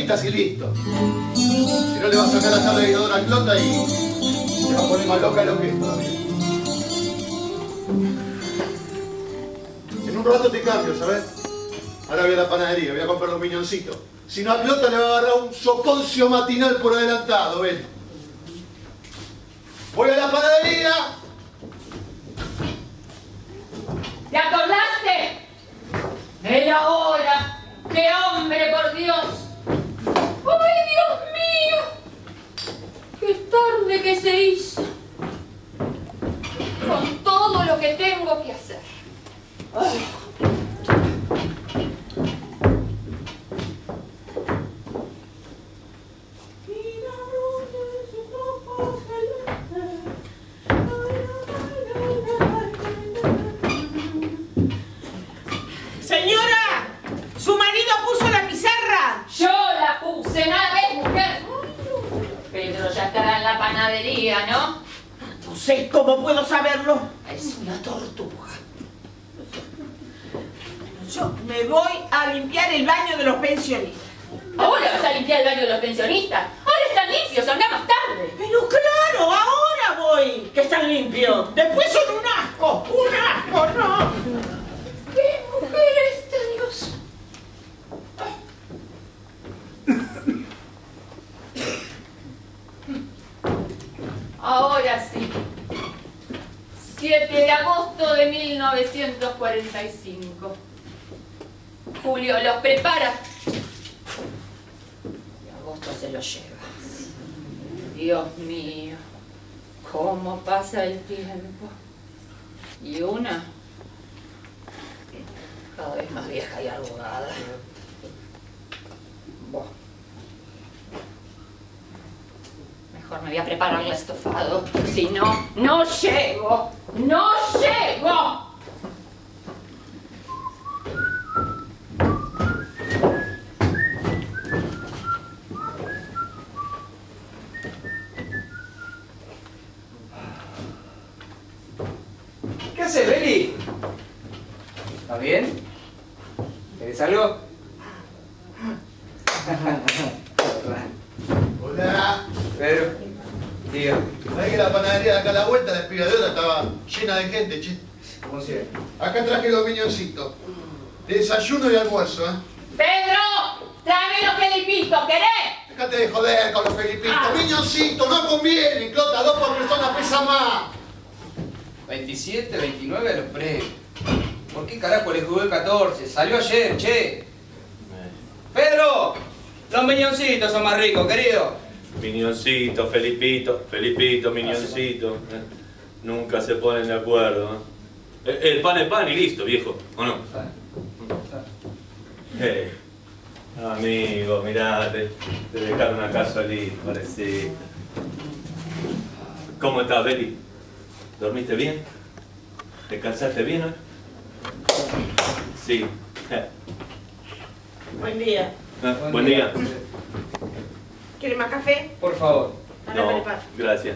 palabritas y listo. Si no le va a sacar la llave de inodoro a Clota y se va a poner más loca de lo que es todavía. En un rato te cambio, ¿sabes? Ahora voy a la panadería, voy a comprar los miñoncitos. Si no, a Clota le va a agarrar un soponcio matinal por adelantado, ven. Voy a la panadería. ¿Te acordaste? Era hora. ¡Qué hombre, por Dios! ¡Ay, Dios mío! ¡Qué tarde que se hizo! Con todo lo que tengo que hacer. Ay. Señora, su marido puso la pizarra. Yo la puse, nada ves, mujer. Pedro ya estará en la panadería, ¿no? No sé cómo puedo saberlo. Es una tortuga. Yo me voy a limpiar el baño de los pensionistas. ¿Ahora vas a limpiar el baño de los pensionistas? Ahora están limpios, anda más tarde. Pero claro, ahora voy, que están limpios. Después son un asco, no. ¿Qué mujer esta, Dios? Ahora sí. 7 de agosto de 1945. Julio los prepara. Y agosto se los lleva. Dios mío, cómo pasa el tiempo. Y una cada vez más vieja y arrugada. Buah. Mejor me voy a preparar el estofado. Si no, no llego. ¡No llego! ¿Qué haces, Beli? ¿Estás bien? ¿Querés algo? Hola. Pedro, diga. ¿Sabés que la panadería de acá a la vuelta, la espiga de hora, estaba llena de gente, che? ¿Cómo sigue? Acá traje los miñoncitos. Desayuno y almuerzo, ¿eh? ¡Pedro! ¡Tráeme los felipitos! ¿Querés? Déjate de joder con los felipitos. Miñoncitos, no conviene, Clota, 2 por persona pesa más. 27, 29 a los premios. ¿Por qué carajo le jugó el 14? Salió ayer, che. ¡Pedro! Los miñoncitos son más ricos, querido. Miñoncito, Felipito, miñoncito. Nunca se ponen de acuerdo. El pan es pan y listo, viejo, ¿o no? Amigo, mirá, te dejaron acá solito, parecito. ¿Cómo estás, Beli? ¿Dormiste bien? ¿Descansaste bien hoy? Sí. Buen día. Buen día. ¿Quiere más café? Por favor. Ahora No, preparo. gracias.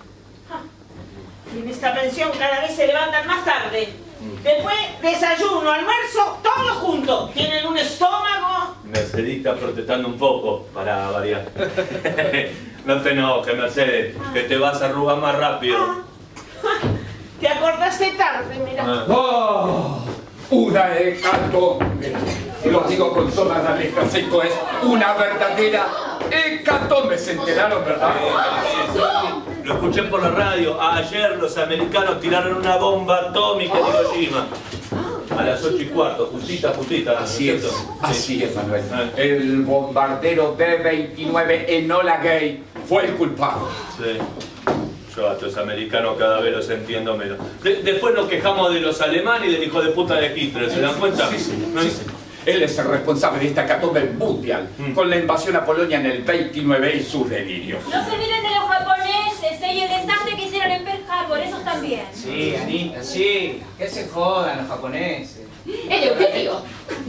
En esta pensión cada vez se levantan más tarde. Después, desayuno, almuerzo, todo junto. Tienen un estómago. Mercedes está protestando un poco, para variar. No te enojes, Mercedes, que te vas a arrugar más rápido. Te acordaste tarde, mira. ¡Oh! Una hecatombe. Lo digo con todas las letras, esto es una verdadera hecatombe. ¿Se enteraron, verdad? Lo escuché por la radio. Ayer los americanos tiraron una bomba atómica en Hiroshima. A las 8:15, justita. Así es, así es, Manuel. Ah. El bombardero B-29 Enola Gay fue el culpable. Sí. Yo a estos americanos cada vez los entiendo menos. Después nos quejamos de los alemanes y del hijo de puta de Hitler, ¿se dan cuenta? Sí, sí, ¿No? sí, sí. Él es el responsable de esta hecatombe mundial, con la invasión a Polonia en el 29 y sus delirios. No se olviden de los japoneses, y el desastre que hicieron en Pearl Harbor, esos también. Sí, Anita, sí. Que se jodan los japoneses. Eleuterio.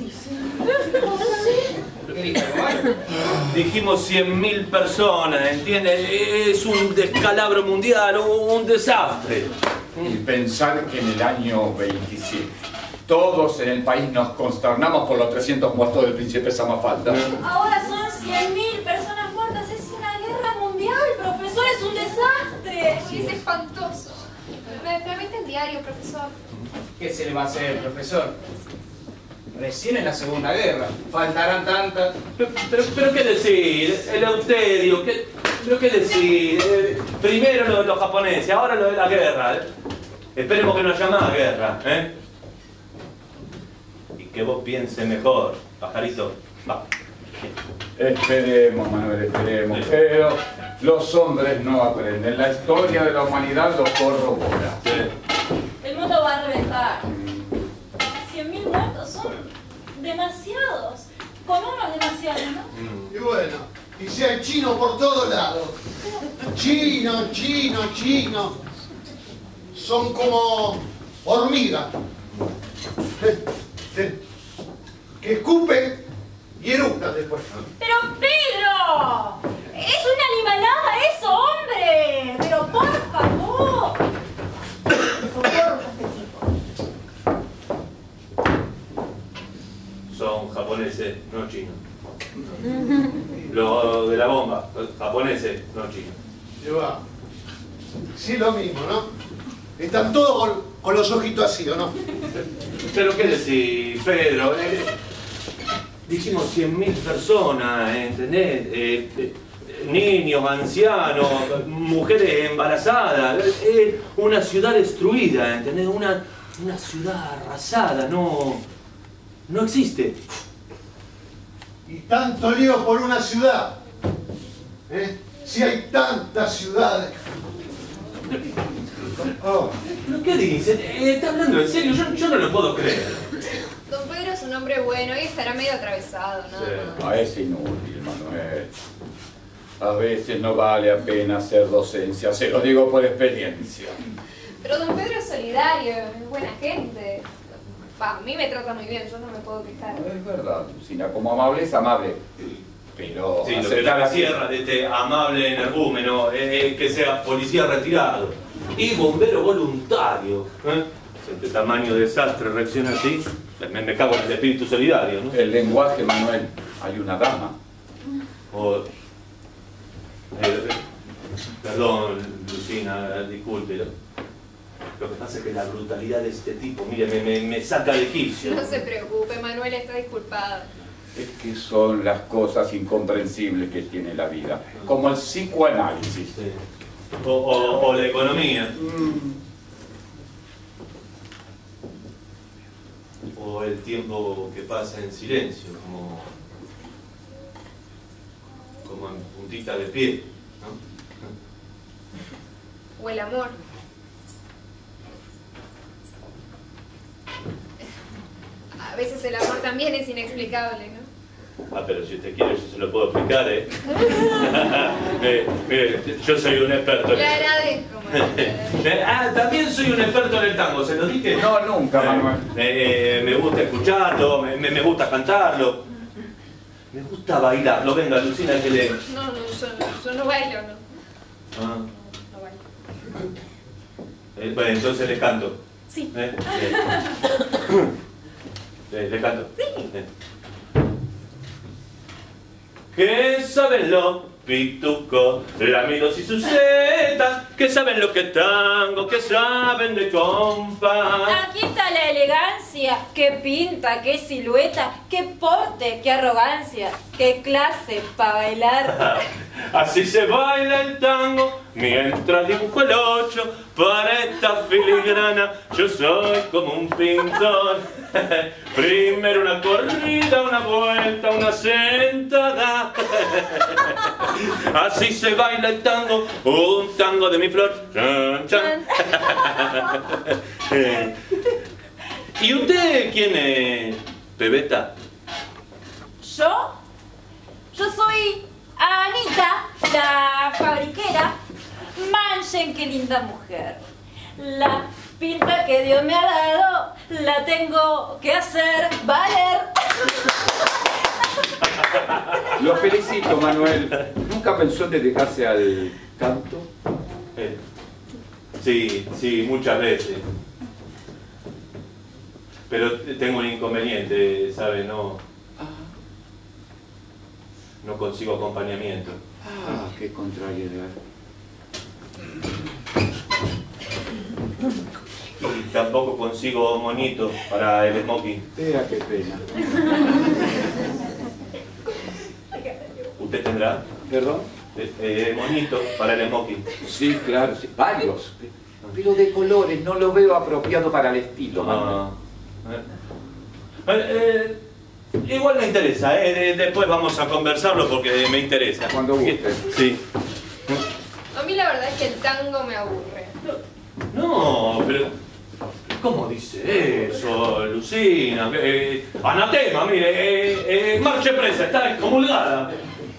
¿Qué dijo? Bueno, Dijimos 100.000 personas, ¿entiendes? Es un descalabro mundial, un desastre. Y pensar que en el año 27 todos en el país nos consternamos por los 300 muertos del príncipe Samafalda. Ahora son 100.000 Me tramite el diario, profesor. ¿Qué se le va a hacer, profesor? Recién en la Segunda Guerra. Faltarán tantas. Pero ¿qué decir? Eleuterio, ¿pero qué decir? Primero los japoneses, ahora lo de la guerra. Esperemos que no haya más guerra, ¿eh? Y que vos pienses mejor, pajarito. Va. Esperemos, Manuel, esperemos. Pero los hombres no aprenden. La historia de la humanidad lo corrobora. Sí. El mundo va a reventar. 100.000 muertos son demasiados. Con uno es demasiado, ¿no? Y bueno, y si hay chino por todos lados. Chino, chino, chino. Son como hormigas. Que escupen y eructan después. ¡Pero Pedro! ¡Es una animalada eso, hombre! ¡Pero por favor! Me soporto este tipo. Son japoneses, no chinos. Lo de la bomba, japoneses, no chinos. Y va. Sí, lo mismo, ¿no? Están todos con los ojitos así, ¿o no? Pero qué decir, Pedro, dijimos 100.000 personas, ¿entendés? Niños, ancianos, mujeres embarazadas, una ciudad destruida, ¿entendés? Una ciudad arrasada, no existe. Y tanto lío por una ciudad. Si hay tantas ciudades. Oh. ¿Pero qué dice? ¿Está hablando en serio? Yo no lo puedo creer. Don Pedro es un hombre bueno y estará medio atravesado, ¿no? No, es inútil, Manuel. A veces no vale la pena hacer docencia, se lo digo por experiencia. Pero don Pedro es solidario, es buena gente. A mí me trata muy bien, yo no me puedo quejar. Es verdad, Lucina, como amable es amable. Pero sí, lo que la cierra de este amable energúmeno es que sea policía retirado y bombero voluntario. Si este tamaño desastre reacciona así, me cago en el espíritu solidario, ¿no? El lenguaje, Manuel, hay una dama. Perdón, Lucina, disculpe. Lo que pasa es que la brutalidad de este tipo, mire, me saca de quicio. No se preocupe, Manuel está disculpada. Es que son las cosas incomprensibles que tiene la vida, como el psicoanálisis. Sí. O la economía. O el tiempo que pasa en silencio, como en puntita de pie, ¿no? O el amor. A veces el amor también es inexplicable, ¿no? Ah, pero si usted quiere, yo se lo puedo explicar, ¿eh? Mire, yo soy un experto en Le eso. agradezco, Manuel. También soy un experto en el tango, ¿se lo dije? No, nunca, Manuel. Me gusta escucharlo, me gusta cantarlo. Me gusta bailarlo. Venga, Lucina, que le... No, yo no bailo, no. Ah. No bailo. Bueno, entonces le canto. Sí. Le canto. Sí. ¿Qué saben los pitucos, lamidos y sus setas? ¿Qué saben lo que tango? ¿Qué saben de compás? Aquí está la elegancia, qué pinta, qué silueta, qué porte, qué arrogancia, qué clase para bailar. Así se baila el tango mientras dibujo el 8 para esta filigrana. Yo soy como un pintor. Primero una corrida, una vuelta, una sentada. Así se baila el tango, un tango de mi flor. Chan, chan. ¿Y usted quién es, Pebeta? Yo soy Anita, la fabriquera. Manchen, qué linda mujer. La pinta que Dios me ha dado la tengo que hacer valer. Lo felicito, Manuel. ¿Nunca pensó en dedicarse al canto? Sí, muchas veces. Pero tengo un inconveniente, ¿sabe? No consigo acompañamiento. Ah, qué contrariedad. tampoco consigo monito para el smoking. Vea qué pena. ¿Usted tendrá? ¿Perdón? Monito para el smoking. Sí, claro, sí. Varios. Pero de colores, no lo veo apropiado para el estilo, Manuel. Igual me interesa, después vamos a conversarlo porque me interesa. Cuando guste. Sí. A mí la verdad es que el tango me aburre. No, pero... ¿Cómo dice eso, Lucina? Anatema, mire, marche presa, está excomulgada.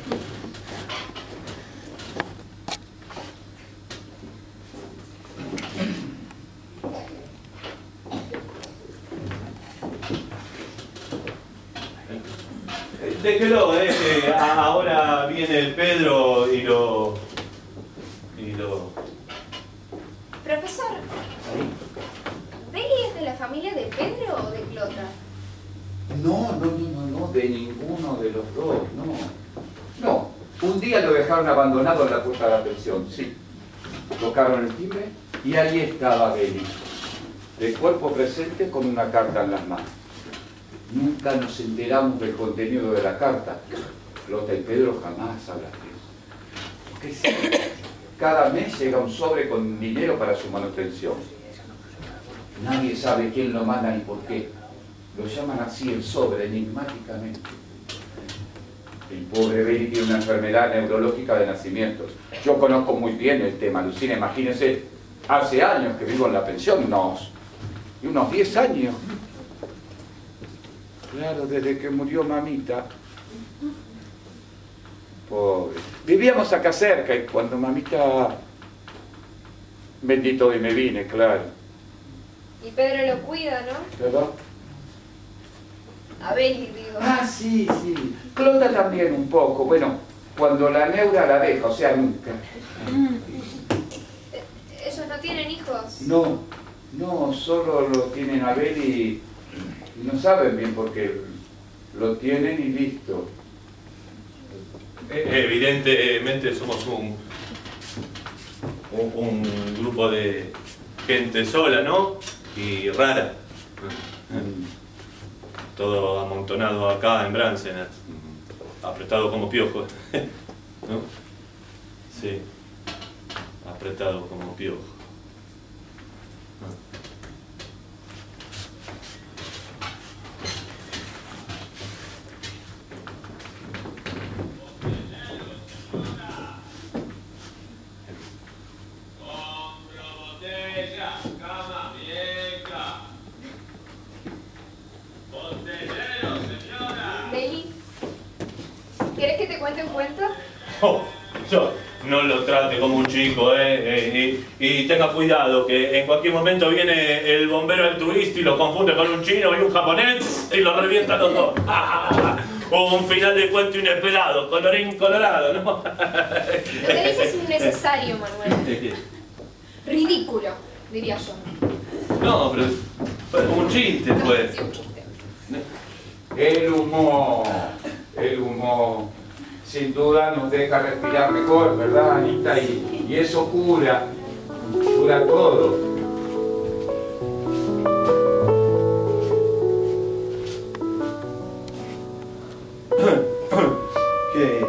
Déjelo, ahora viene el Pedro y lo... Profesor, ¿Beli es de la familia de Pedro o de Clota? No, de ninguno de los dos, no. Un día lo dejaron abandonado en la puerta de la pensión, sí. Tocaron el timbre y ahí estaba Beli, de cuerpo presente con una carta en las manos. Nunca nos enteramos del contenido de la carta. Clota y Pedro jamás hablan de eso. ¿Qué sé? Cada mes llega un sobre con dinero para su manutención. Nadie sabe quién lo manda ni por qué. Lo llaman así el sobre, enigmáticamente. El pobre Beli tiene una enfermedad neurológica de nacimiento. Yo conozco muy bien el tema, Lucina. Imagínense, hace años que vivo en la pensión, unos 10 años. Claro, desde que murió mamita. Pobre. Vivíamos acá cerca y cuando mamita... Bendito y me vine, claro. Y Pedro lo cuida, ¿no? ¿Verdad? A Beli, digo. Ah, sí. Clota también un poco. Bueno, cuando la neura la deja, o sea, nunca. ¿Ellos no tienen hijos? No, solo lo tienen a Beli y no saben bien por qué. Lo tienen y listo. Evidentemente somos un grupo de gente sola, ¿no? Y rara. Todo amontonado acá en Bransen, apretado como piojo. ¿No? Sí, apretado como piojo. ¿Quieres que te cuente un cuento? Oh, yo no lo trate como un chico, y tenga cuidado que en cualquier momento viene el bombero altruista y lo confunde con un chino y un japonés y lo revienta los dos. O un final de cuento inesperado, colorín colorado, ¿no? Lo que dices es innecesario, Manuel. Ridículo, diría yo. No, pero fue un chiste, pues. Sí, un chiste. El humo, sin duda nos deja respirar mejor, ¿verdad, Anita? Y eso cura todo. ¿Qué?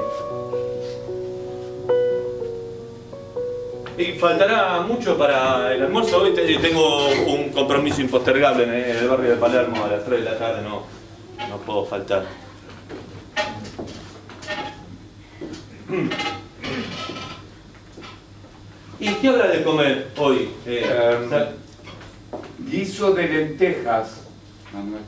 Y faltará mucho para el almuerzo. Hoy tengo un compromiso impostergable en el barrio de Palermo a las 3 de la tarde, no puedo faltar. ¿Y qué hora de comer hoy? Guiso de lentejas, Manuel.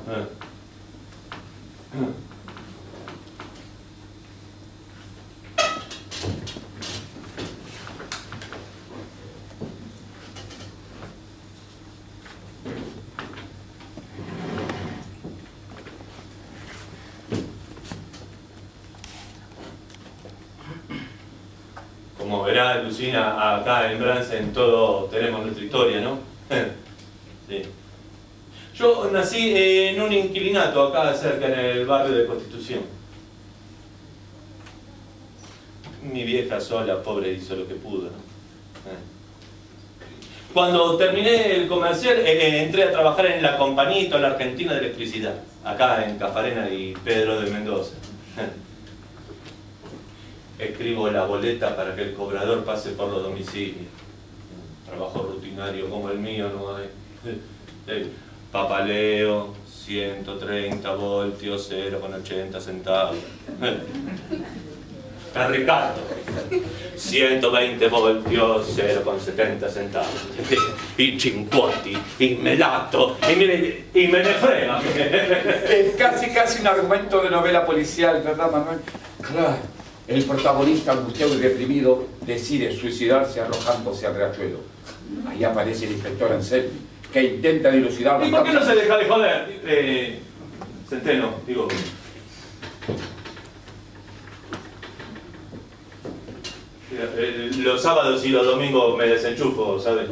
Como verá Lucina, acá en Bransen todos tenemos nuestra historia, ¿no? Sí. Yo nací en un inquilinato acá cerca en el barrio de Constitución. Mi vieja sola, pobre, hizo lo que pudo, ¿no? Cuando terminé el comercial, entré a trabajar en la Compañía la Argentina de Electricidad, acá en Cafarena y Pedro de Mendoza. Escribo la boleta para que el cobrador pase por los domicilios. Trabajo rutinario como el mío no hay. Papaleo, 130 voltios, 0,80 centavos. Ricardo, 120 voltios, 0,70 centavos. Y 50, y melato, y me ne frega. Es casi un argumento de novela policial, ¿verdad, Manuel? Claro, el protagonista angustiado y deprimido decide suicidarse arrojándose al riachuelo. Ahí aparece el inspector Anselmi, que intenta dilucidar las ¿Y por qué no causas. se deja de joder? Centeno, digo. Los sábados y los domingos me desenchufo, ¿sabes?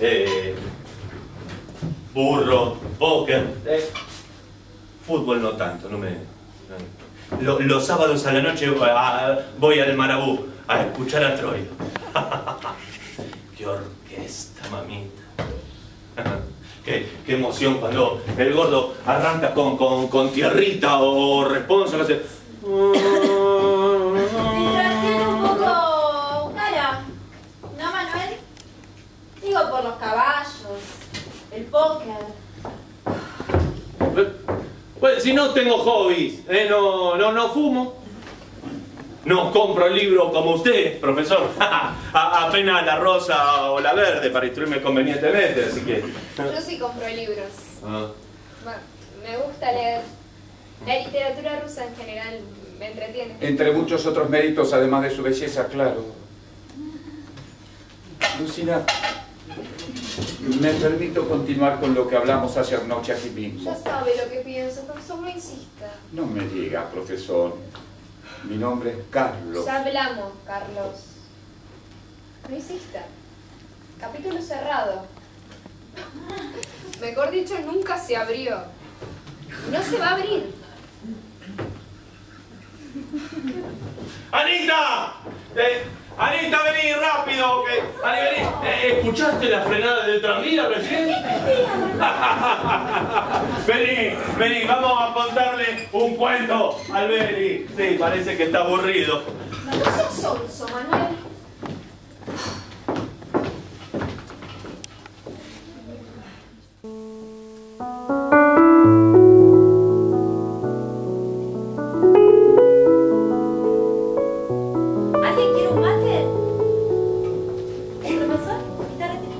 Burro, póker. Fútbol no tanto, no me... Los sábados a la noche voy al Marabú a escuchar a Troilo. ¡Qué orquesta, mamita! Qué emoción cuando el gordo arranca con tierrita o responso que hace... Distracción un poco cara, ¿no, Manuel? Digo por los caballos, el póker. Pues si no tengo hobbies, no fumo. No compro libros como usted, profesor. Apenas la rosa o la verde para instruirme convenientemente, así que... Yo sí compro libros. Ah. Bueno, me gusta leer. La literatura rusa en general me entretiene. Entre muchos otros méritos, además de su belleza, claro. Lucina, me permito continuar con lo que hablamos hace anoche aquí mismo. Ya sabe lo que pienso, profesor, no insista. No me diga, profesor. Mi nombre es Carlos. Ya hablamos, Carlos. No insista. Capítulo cerrado. Mejor dicho, nunca se abrió. No se va a abrir. ¡Anita! ¡Anita, vení rápido! Vení. ¿Escuchaste la frenada del tranvía recién? Vení, vamos a contarle un cuento al Beli. Sí, parece que está aburrido. No seas sonso, Manuel. ¿Alguien quiere un mate? ¿Profesor? Guitarra tiene.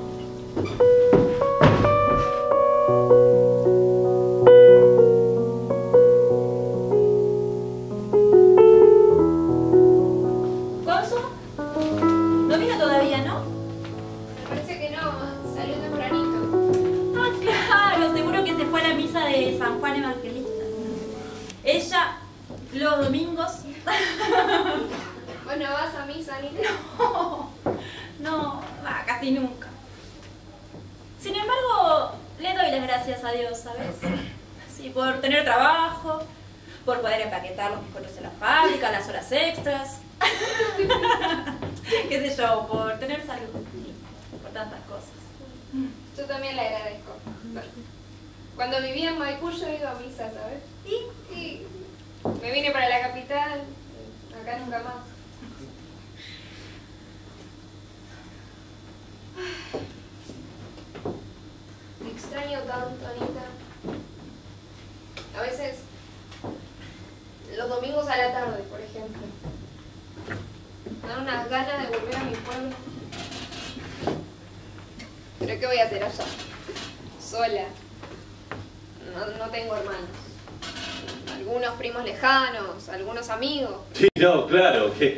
¿Consu? ¿No vino todavía, no? Me parece que no. Salió tempranito. Ah, claro, seguro que se fue a la misa de San Juan Evangelista. Ella, los domingos. ¿Vos no vas a misa, Anita? No, casi nunca. Sin embargo, le doy las gracias a Dios, ¿sabes? Sí, por tener trabajo, por poder empaquetar los bizcochos en la fábrica, las horas extras. Qué sé yo, por tener salud, por tantas cosas. Yo también le agradezco. Cuando vivía en Maipú yo iba a misa, ¿sabes? Y me vine para la capital, acá nunca más. Te extraño tanto, Anita. A veces, los domingos a la tarde, por ejemplo, me dan unas ganas de volver a mi pueblo. ¿Pero qué voy a hacer allá? Sola. No tengo hermanos. Algunos primos lejanos, algunos amigos. Sí, no, claro, que...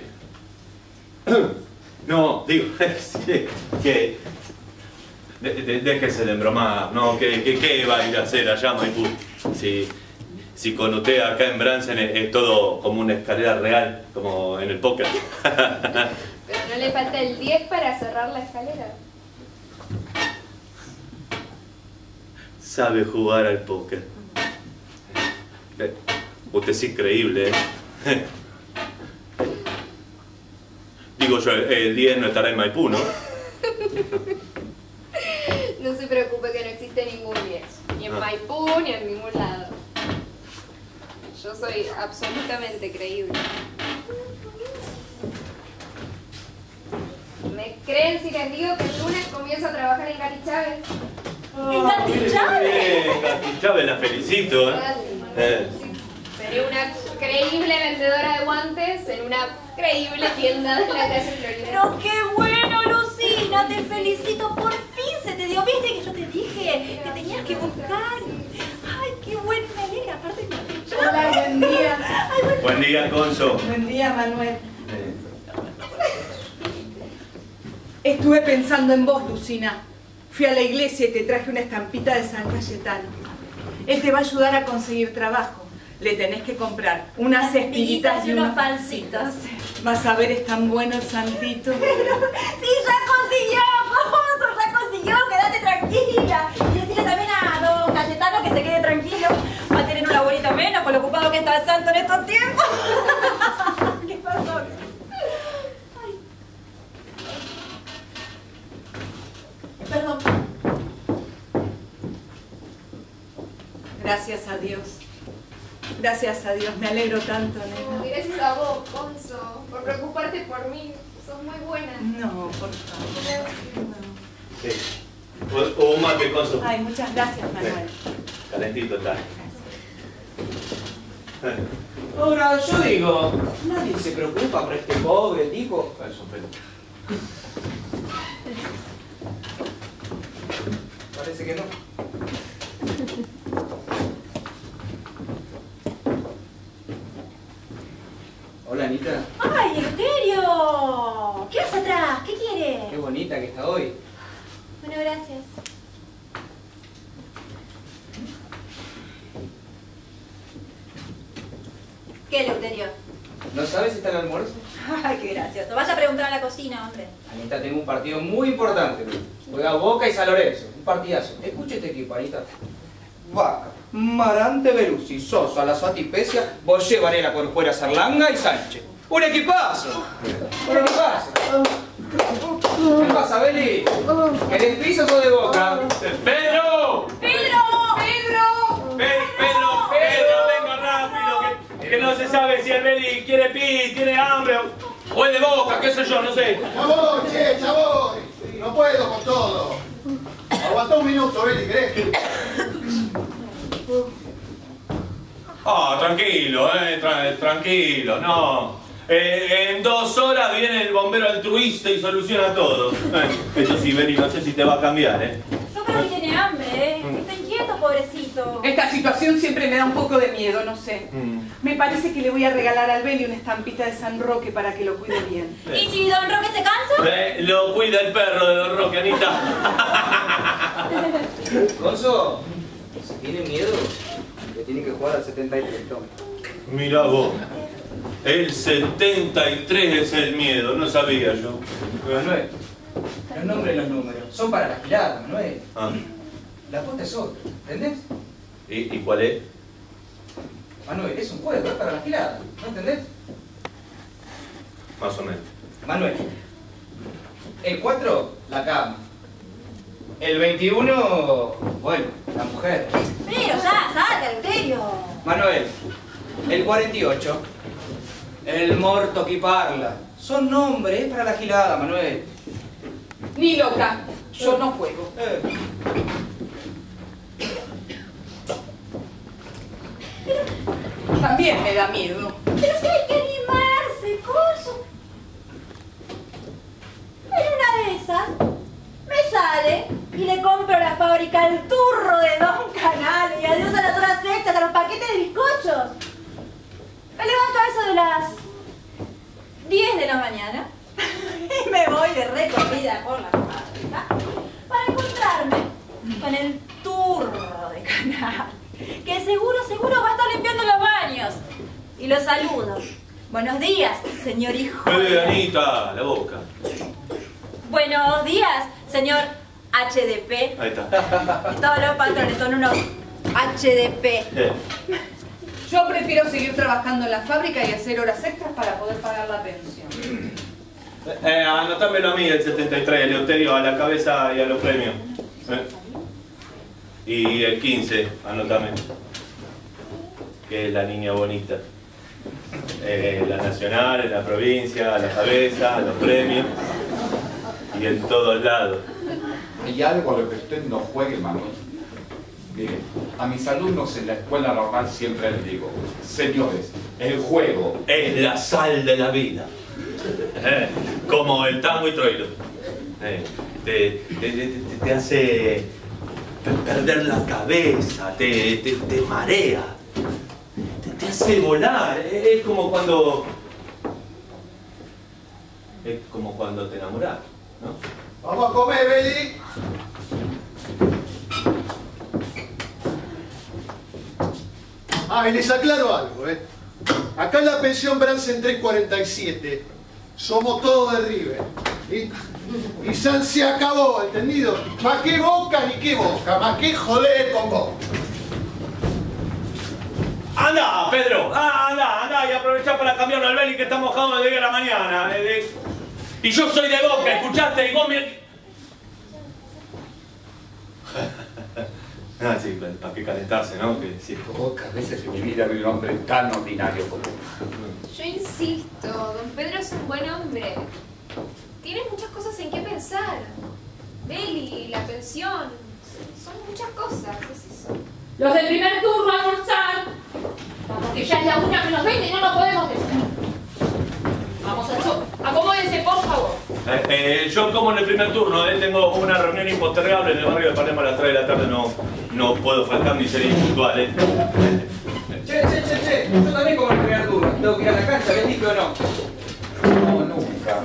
No, digo, que... Déjese de embromar, ¿no? ¿Qué va a ir a hacer allá a Maipú? Si con usted acá en Bransen es todo como una escalera real, como en el póker. Pero no le falta el 10 para cerrar la escalera. Sabe jugar al póker. Usted es increíble, ¿eh? Digo yo, el 10 no estará en Maipú, ¿no? No se preocupe que no existe ningún 10. Ni en Maipú, ni en ningún lado. Yo soy absolutamente creíble. ¿Me creen si les digo que el lunes comienzo a trabajar en Gati Chávez? ¿En Gati Chávez? Gati Chávez, la felicito, Seré una creíble vendedora de guantes en una creíble tienda de la calle Florida. Pero qué bueno, Lucina, te felicito, por fin se te dio. ¿Viste que yo te dije que tenías que buscar? Ay, qué bueno, me alegra, aparte que... Hola, buen día. Ay, bueno. Buen día, Conso. Buen día, Manuel. Estuve pensando en vos, Lucina. Fui a la iglesia y te traje una estampita de San Cayetano. Él te va a ayudar a conseguir trabajo. Le tenés que comprar unas espiguitas y unos pancitos. Vas a ver, es tan bueno el santito. Sí, ya consiguió, Conso, ya consiguió, quédate tranquila. Y decirle también a don Cayetano que se quede tranquilo. Va a tener una bolita menos con lo ocupado que está el santo en estos tiempos. ¿Qué pasó? Ay. Perdón. Gracias a Dios. Gracias a Dios, me alegro tanto, nena. Gracias a vos, Conso, por preocuparte por mí. Sos muy buena. No, por favor. Sí. Un mate, Conso. Ay, muchas gracias, Manuel. Calentito está. Ahora, yo digo, nadie se preocupa por este pobre tipo. Parece que no. Hola, Anita. ¡Ay, Eleuterio! ¿Qué haces atrás? ¿Qué quieres? Qué bonita que está hoy. Bueno, gracias. ¿Qué, Eleuterio? ¿No sabes si está el almuerzo? Ay, qué gracioso. Vas a preguntar a la cocina, hombre. Anita, tengo un partido muy importante. Juega Boca y San Lorenzo. Un partidazo. Escucha este equipo, Anita. Vaca, Marante, Beruzzi, Sosa, La Suati, Pesia, Boye, Varela, Corcuera, Sarlanga y Sánchez. ¡Un equipazo! ¡Un equipazo! ¿Qué pasa, Beli? ¿Querés pisos o de Boca? ¡Pedro! ¡Pedro! ¡Pedro, venga rápido! Que no se sabe si el Beli quiere pis, tiene hambre o es de Boca, qué sé yo, no sé. ¡Ya voy, che, ya voy! No puedo con todo. Aguanta un minuto, Beli, ¿crees? Tranquilo, tranquilo, no. En 2 horas viene el bombero altruista y soluciona todo. Eso sí, Beli, no sé si te va a cambiar, Yo creo que tiene hambre, Está inquieto, pobrecito. Esta situación siempre me da un poco de miedo, no sé. Me parece que le voy a regalar al Beli una estampita de San Roque para que lo cuide bien. ¿Y si don Roque se cansa? Lo cuida el perro de don Roque, Anita. Gonzo, si tiene miedo, le tiene que jugar al 73, toma. Mirá vos. El 73 es el miedo, no sabía yo. Manuel, los nombres y los números son para la gilada, Manuel. La apuesta es otra, ¿entendés? ¿Y cuál es? Manuel, es un juego, es para la gilada, ¿no entendés? Más o menos. Manuel, el 4, la cama. El 21, bueno, la mujer. Pero ya, salga, Eleuterio. Manuel, el 48, el morto que parla. Son nombres para la gilada, Manuel. Ni loca, yo no juego. También me da miedo. Pero si hay que animarse, Conso. En una de esas, me sale y le compro la fábrica El Turro de Don Canal y adiós a las horas extras, a los paquetes de bizcochos. Me levanto a eso de las 10 de la mañana y me voy de recorrida por la fábrica para encontrarme con el Turro de Canal, que seguro va a estar limpiando los baños. Y lo saludo. Buenos días, señor hijo. Anita, la boca. Buenos días, señor HDP. Ahí está. Todos los patrones son unos HDP. Yo prefiero seguir trabajando en la fábrica y hacer horas extras para poder pagar la pensión. Anotámelo a mí, el 73, Eleuterio, a la cabeza y a los premios. Y el 15, anótame, que es la niña bonita. La nacional, en la provincia, a la cabeza, a los premios y en todos lados. Y algo a lo que usted no juegue, Manuel. Miren, a mis alumnos en la escuela normal siempre les digo, señores, el juego es la sal de la vida. Como el tango y Troilo. Te hace perder la cabeza, te marea, te hace volar. Es como cuando te enamorás, ¿no? Vamos a comer, Beli. Ah, y les aclaro algo, ¿eh? Acá en la pensión Bransen 347 somos todos de River. Y San se acabó, ¿entendido? Más que Boca ni que Boca, más que joder con Boca. Anda, Pedro, anda y aprovecha para cambiarlo al Beli que está mojado desde la mañana. Y yo soy de Boca, ¿escuchaste? Y vos me... Ah, sí, para qué calentarse, ¿no? Que sí. Pocas veces en mi vida vi un hombre tan ordinario como él. Yo insisto, don Pedro es un buen hombre. Tiene muchas cosas en qué pensar. Beli, la pensión, son muchas cosas, ¿qué es eso? Los del primer turno a almorzar. Porque ya es la 1:20 y no nos podemos decir. Vamos al show. Acomódense, por favor. Yo como en el primer turno, tengo una reunión impostergable en el barrio de Palermo a las 3 de la tarde, no puedo faltar ni ser impuntual, Che, yo también como en el primer turno. Tengo que ir a la cancha, ¿bien dicho o no? No, nunca.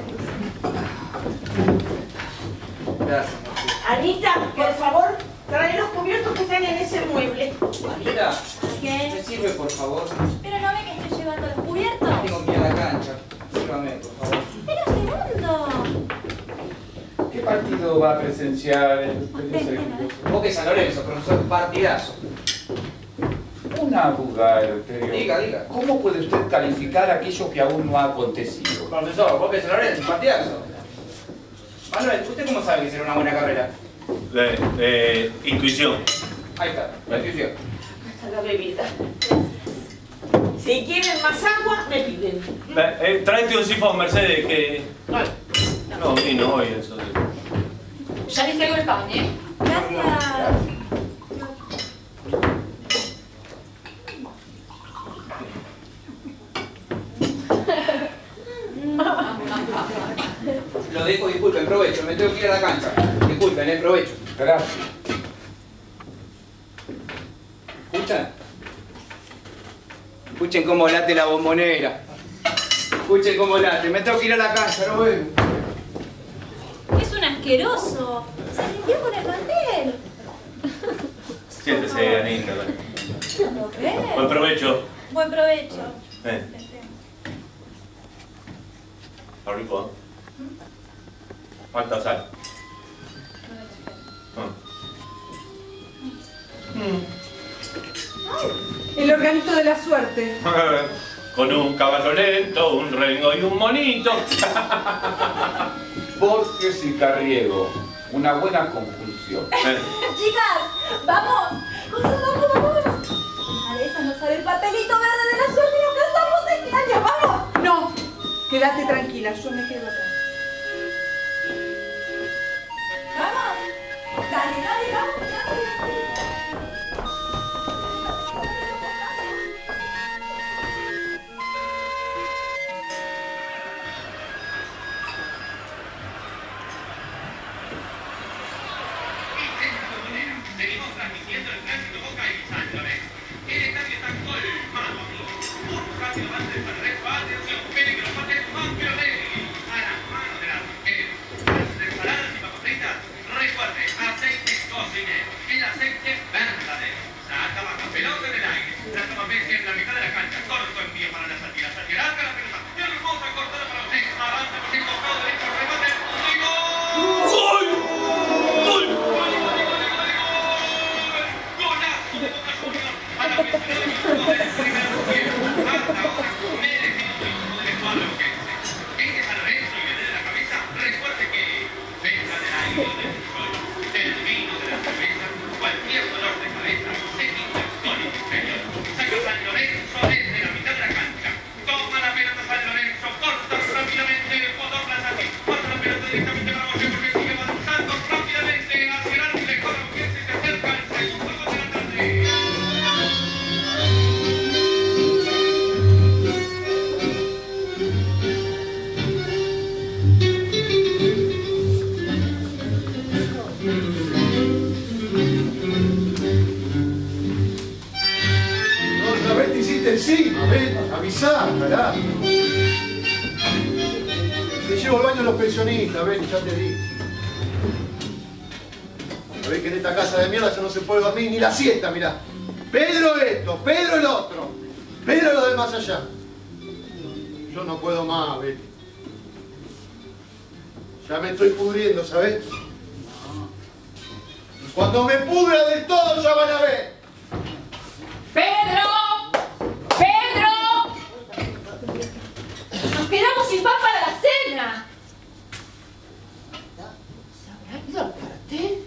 Gracias. Anita, por favor, trae los cubiertos que están en ese mueble. Anita, ¿Qué? ¿me sirve, por favor? ¿Pero no ve que estoy llevando los cubiertos? Tengo que ir a la cancha. Sírvame, por favor. ¡Pero segundo! ¿Qué partido va a presenciar el Boca y San Lorenzo, profesor, partidazo. Una duda, Eleuterio. Diga. ¿Cómo puede usted calificar aquello que aún no ha acontecido? Profesor, Boca y San Lorenzo, partidazo. Manuel, ¿usted cómo sabe que será una buena carrera? Intuición. Ahí está, la intuición. Hasta la bebida. Si quieren más agua, me piden. Tráete un sifón, Mercedes, que... No, vino hoy eso. Ya les traigo el pan, ¿eh? Gracias. Lo dejo, disculpen, provecho, me tengo que ir a la cancha. Disculpen, provecho. Gracias. ¿Escuchan? Escuchen cómo late la bombonera. Escuchen cómo late, me tengo que ir a la cancha, no veo. Es un asqueroso. Se limpió con el mantel. Siéntese, Anita. ¿Lo ves? Buen provecho. Buen provecho. Está rico, ¿eh? Falta sal. El organito de la suerte. Con un caballo lento, un rengo y un monito. Borges y Carriego. Una buena conjunción. Chicas, vamos. Vamos. Esa no sabe el papelito verde de la suerte y nos casamos este año. ¡Vamos! No, quédate tranquila, yo me quedo acá. ¡Vamos! Dale, vamos. Seguimos transmitiendo el clásico Boca y San Lorenzo. El estadio está colmado, amigos. Un rápido avance de San Lorenzo. Atención, peligro, pase Mangiarelli. A las manos del arquero. Las ensaladas y papas fritas. Recuerde, aceite cocinero. El aceite verdadero. Saca baja, pelota en el aire. La toma Messi en la mitad de la cancha. Corto envío para la salida. Salida, arca la pelota. Hermosa cortada para usted. Avanza por el costado derecho. Remate. ¡Y gol! ¡Gol! El vino de la encima, ven, avisá, carajo. Te llevo al baño de los pensionistas, ven, ya te di. Sabés que en esta casa de mierda ya no se puede dormir ni la siesta, mirá. Pedro esto, Pedro el otro, Pedro lo del más allá. Yo no puedo más, ven. Ya me estoy pudriendo, ¿sabés? Y cuando me pudra del todo ya van a ver. ¡Pedro! ¡Pedro! ¡Nos quedamos sin pan para la cena! ¿Se habrá ido al cuartel?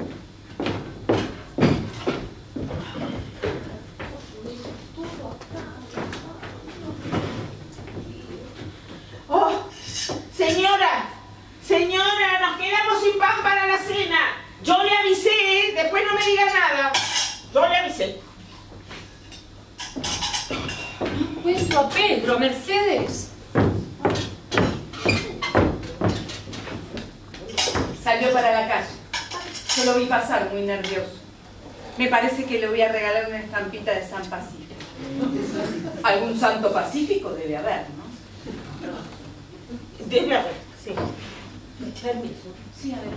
¡Oh! Señora, señora, nos quedamos sin pan para la cena. Yo le avisé, ¿eh? Después no me diga nada. Yo le avisé. No encuentro a Pedro, Mercedes. Salió para la calle. Yo lo vi pasar muy nervioso. Me parece que le voy a regalar una estampita de San Pacífico. Algún santo pacífico debe haber, ¿no? Debe haber, sí. Permiso. Sí, a ver.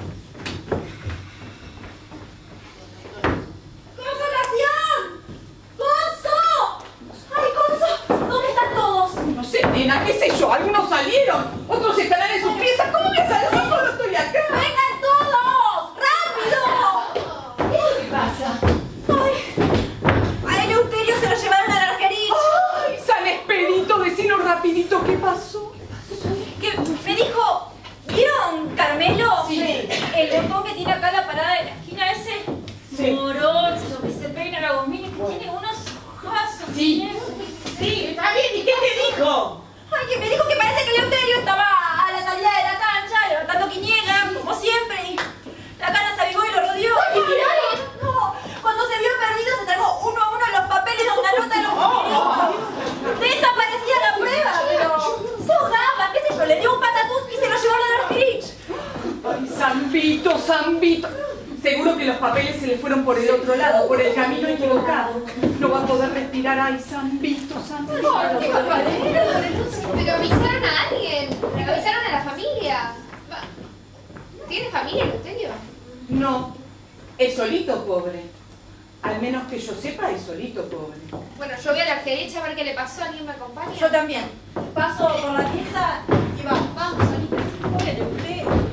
¡Consolación! ¡Gonzo! ¡Ay, Gonzo! ¿Dónde están todos? No sé, nena, qué sé yo. Algunos salieron, otros estarán en sus piezas. ¿Cómo voy a salir? Yo solo estoy acá. ¡Vengan todos! ¡Rápido! ¿Qué pasa? ¡Ay! A Eleuterio se lo llevaron a la arquerilla. ¡Ay, San Expedito! Decinos rapidito qué pasó. Que me dijo, ¿vieron Carmelo? Sí. El locón que tiene acá la parada de la esquina ese. Sí. Morocho, que se peina la gomina, que tiene unos ojazos. Sí. Sí, está bien. ¿Y qué te dijo? Ay, que me dijo que parece que Eleuterio estaba a la salida de la cancha levantando quiniela, como siempre, y la cana se avivó y lo rodeó. ¡Ay, miraron! No, cuando se vio perdido se tragó uno a uno los papeles de una nota de los periódicos. Desaparecía la prueba, pero se ahogaba, qué sé yo, le dio un patatús y se lo llevó a la Argerich. Ay, Zambito, Zambito. Seguro que los papeles se le fueron por el otro lado, por el camino equivocado. No va a poder respirar. Ay, Zambito, Zambito. Ay, qué barbaridad. Pero avisaron a alguien. Avisaron a la familia. ¿Tiene familia, Eleuterio? No, es solito pobre. Al menos que yo sepa, es solito pobre. Bueno, yo voy a la arquerecha a ver qué le pasó. ¿Alguien me acompaña? Yo también. Paso por la pieza y vamos. Vamos, Anita. Pobre Eleuterio.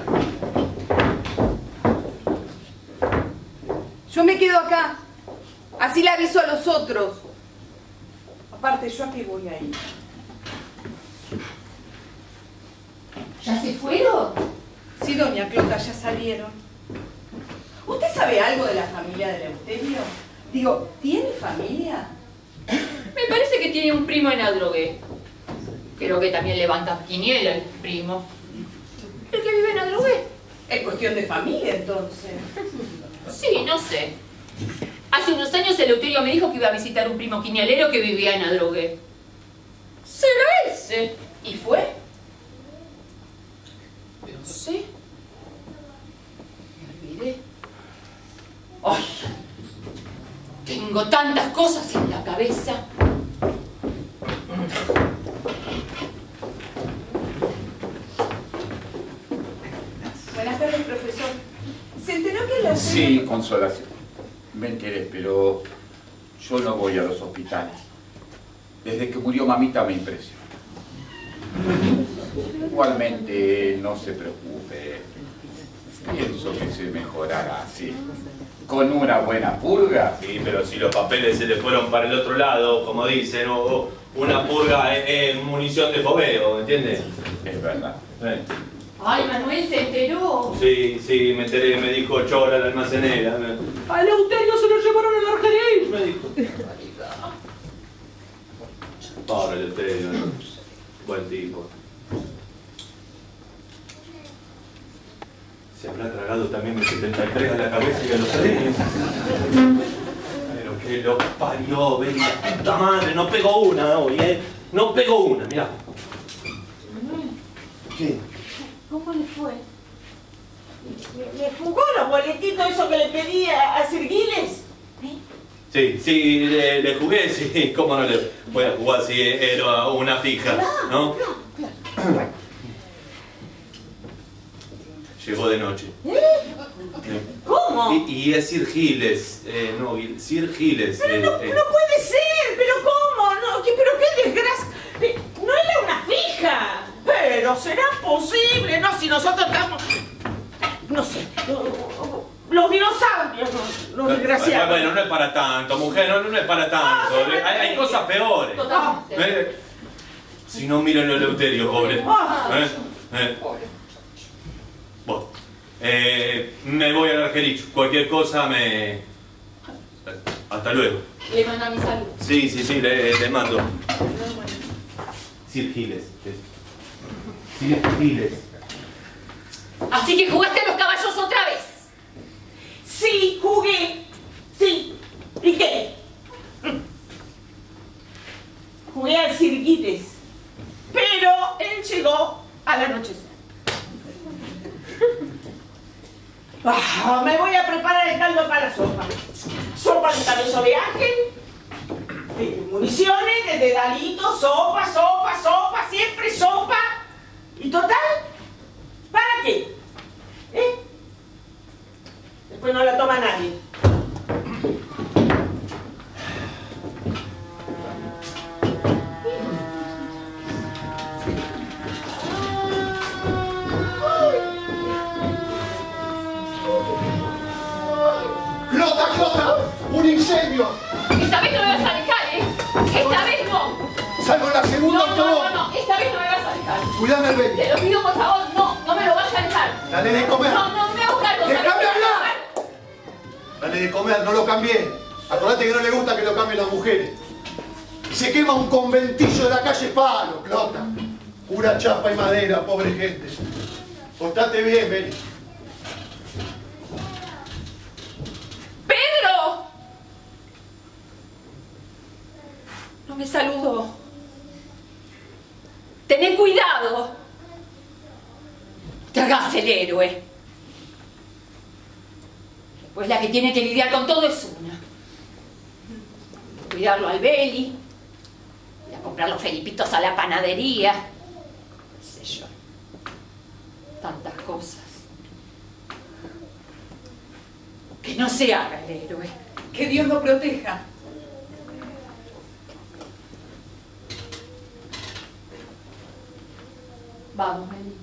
Yo me quedo acá. Así le aviso a los otros. Aparte, ¿yo a qué voy a ir? ¿Ya se fueron? Sí, doña Clota, ya salieron. ¿Usted sabe algo de la familia de Eleuterio? Digo, ¿tiene familia? Me parece que tiene un primo en Adrogué. Creo que también levanta quiniela el primo. El que vive en Adrogué. Es cuestión de familia, entonces. Sí, no sé. Hace unos años Eleuterio me dijo que iba a visitar un primo quinielero que vivía en Adrogué. ¿Será ese? ¿Y fue? No sé. Me olvidé. ¡Ay! Tengo tantas cosas en la cabeza. Buenas tardes, profesor. ¿Se enteró que Eleuterio... Sí, Consolación. Me enteré, pero yo no voy a los hospitales. Desde que murió mamita me impresionó. Igualmente, no se preocupe. Pienso que se mejorará así. Con una buena purga. Sí, pero si los papeles se le fueron para el otro lado, como dicen, o una purga en munición de fogueo, ¿entiendes? Es verdad. Ay, Manuel se enteró. Sí, sí, me enteré, me dijo Chora la almacenera. A Eleuterio se lo llevaron a la Argerich, Me dijo. Pobre Eleuterio, buen tipo. Se habrá tragado también el 73 a la cabeza y a los cerebros. Pero que lo parió, ven la puta madre, no pegó una hoy, no pegó una, mirá. ¿Qué? ¿Cómo le fue? ¿Le jugó los boletitos eso que le pedí a Sir Giles? Sí, le jugué, sí. ¿Cómo no le voy a jugar si era una fija, no? Claro. Llegó de noche. ¿Cómo? Y es Sir Giles. No, Sir Giles. Pero no puede ser, pero ¿cómo? No, pero qué desgracia. No era una fija. Pero será posible, ¿no? Si nosotros estamos... No sé. Los dinosaurios, los desgraciados. Bueno, no es para tanto, mujer, no es para tanto. Hay cosas peores. Totalmente. Si no, miren el Eleuterio, pobre. Bueno, me voy al Argerich. Cualquier cosa me... Hasta luego. Le manda mi salud. Sí, le mando. Sir Giles. Sir Giles. Así que jugaste a los caballos otra vez. Sí, jugué. Sí. ¿Y qué? Jugué al Sir Giles. Pero él llegó al anochecer. Me voy a preparar el caldo para la sopa. Sopa de cabello de ángel, de municiones, de dedalitos, sopa, siempre sopa. ¿Y total? ¿Para qué? Después no la toma nadie. ¡Clota! ¡Un incendio! Esta vez no me vas a dejar, ¿eh? Esta vez no. Salgo en la segunda autobús. No. Esta vez no me vas a dejar. Cuidame al baby. Te lo pido, por favor. No me lo vayas a dejar. Dale de comer. No me hago cargo. ¡Déjame hablar! Dale de comer, no lo cambié. Acordate que no le gusta que lo cambien las mujeres. Se quema un conventillo de la calle Palo, Clota. Pura chapa y madera, pobre gente. Portate bien, Beli. ¡Pedro! No me saludó. Tené cuidado. Te hagas el héroe. Pues la que tiene que lidiar con todo es una. Cuidarlo al Beli. Ir a comprar los felipitos a la panadería. No sé yo. Tantas cosas. Que no se haga el héroe. Que Dios lo proteja. Vamos, Meli.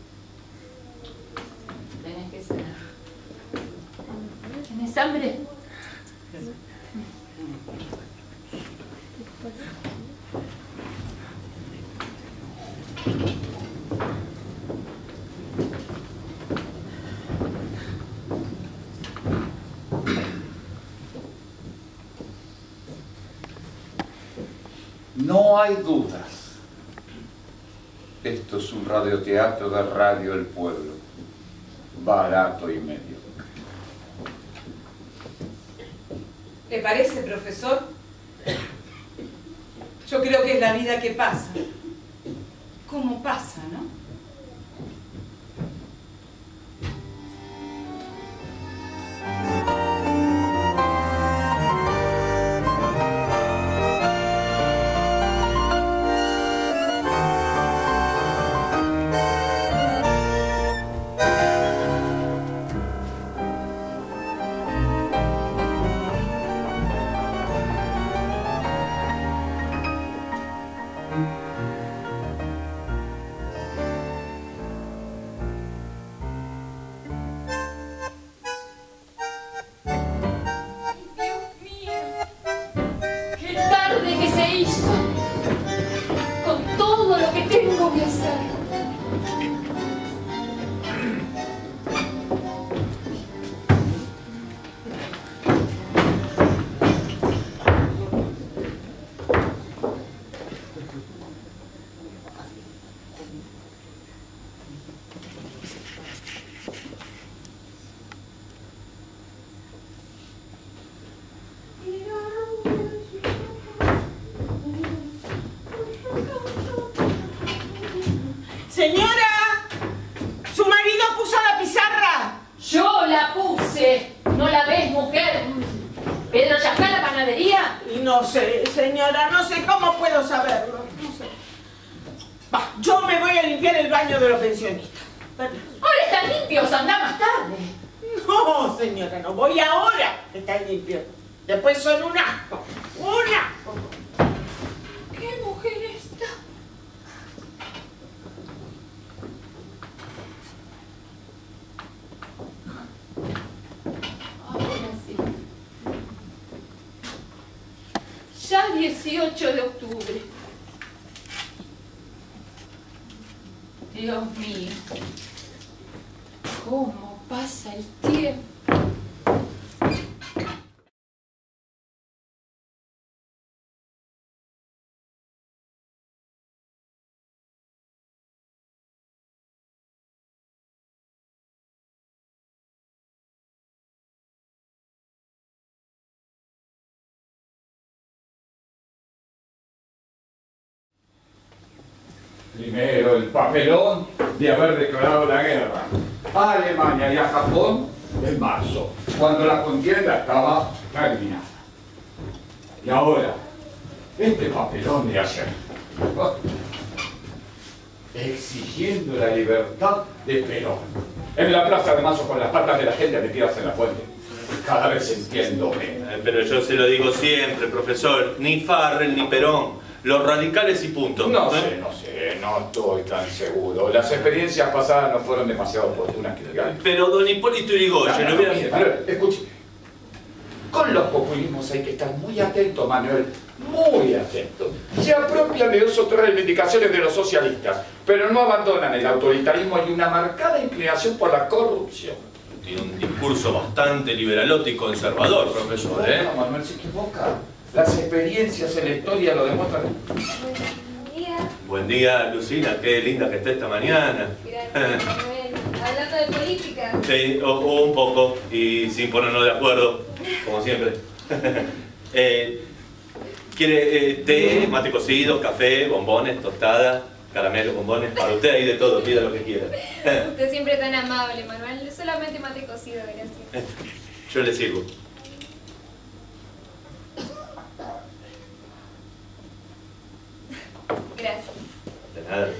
Tenés que cenar. ¿Tienes hambre? No hay dudas. Esto es un radioteatro de Radio El Pueblo. Barato y medio. ¿Le parece, profesor? Yo creo que es la vida que pasa. ¿Cómo pasa, no? Señora, su marido puso la pizarra. Yo la puse. ¿No la ves, mujer? Pedro, ¿ya está la panadería? no sé, señora, no sé cómo puedo saberlo. No sé. Va, yo me voy a limpiar el baño de los pensionistas. Ahora están limpios, anda más tarde. No, señora, no voy ahora que están limpios. Después son un asco. Un asco. ¿Qué mujer esta? Ahora sí. Ya 18 de octubre. Dios mío. ¿Cómo pasa el tiempo? Primero el papelón de haber declarado la guerra a Alemania y a Japón en marzo, cuando la contienda estaba terminada. Y ahora, este papelón de ayer, exigiendo la libertad de Perón. En la plaza de Mayo con las patas de la gente metidas en la fuente. Cada vez entiendo menos. Pero yo se lo digo siempre, profesor, ni Farrell ni Perón. Los radicales y punto. No sé, no estoy tan seguro. Las experiencias pasadas no fueron demasiado oportunas que digamos. Pero don Hipólito Yrigoyen, Mire, escúcheme. Con los populismos hay que estar muy atento, Manuel. Muy atento. Se apropian de dos o tres reivindicaciones de los socialistas, pero no abandonan el autoritarismo y una marcada inclinación por la corrupción. Tiene un discurso bastante liberalote y conservador, profesor, ¿eh? No, Manuel se equivoca. Las experiencias en la historia lo demuestran. Buen día. Buen día, Lucina. Qué linda que está esta mañana. Gracias, Manuel. Hablando de política. Sí, o un poco, y sin ponernos de acuerdo, como siempre. ¿Quiere té, mate cocido, café, bombones, tostada, caramelo, bombones? Para usted hay de todo, pida lo que quiera. Usted siempre tan amable, Manuel. Solamente mate cocido, gracias. Yo le sirvo. Gracias. De nada.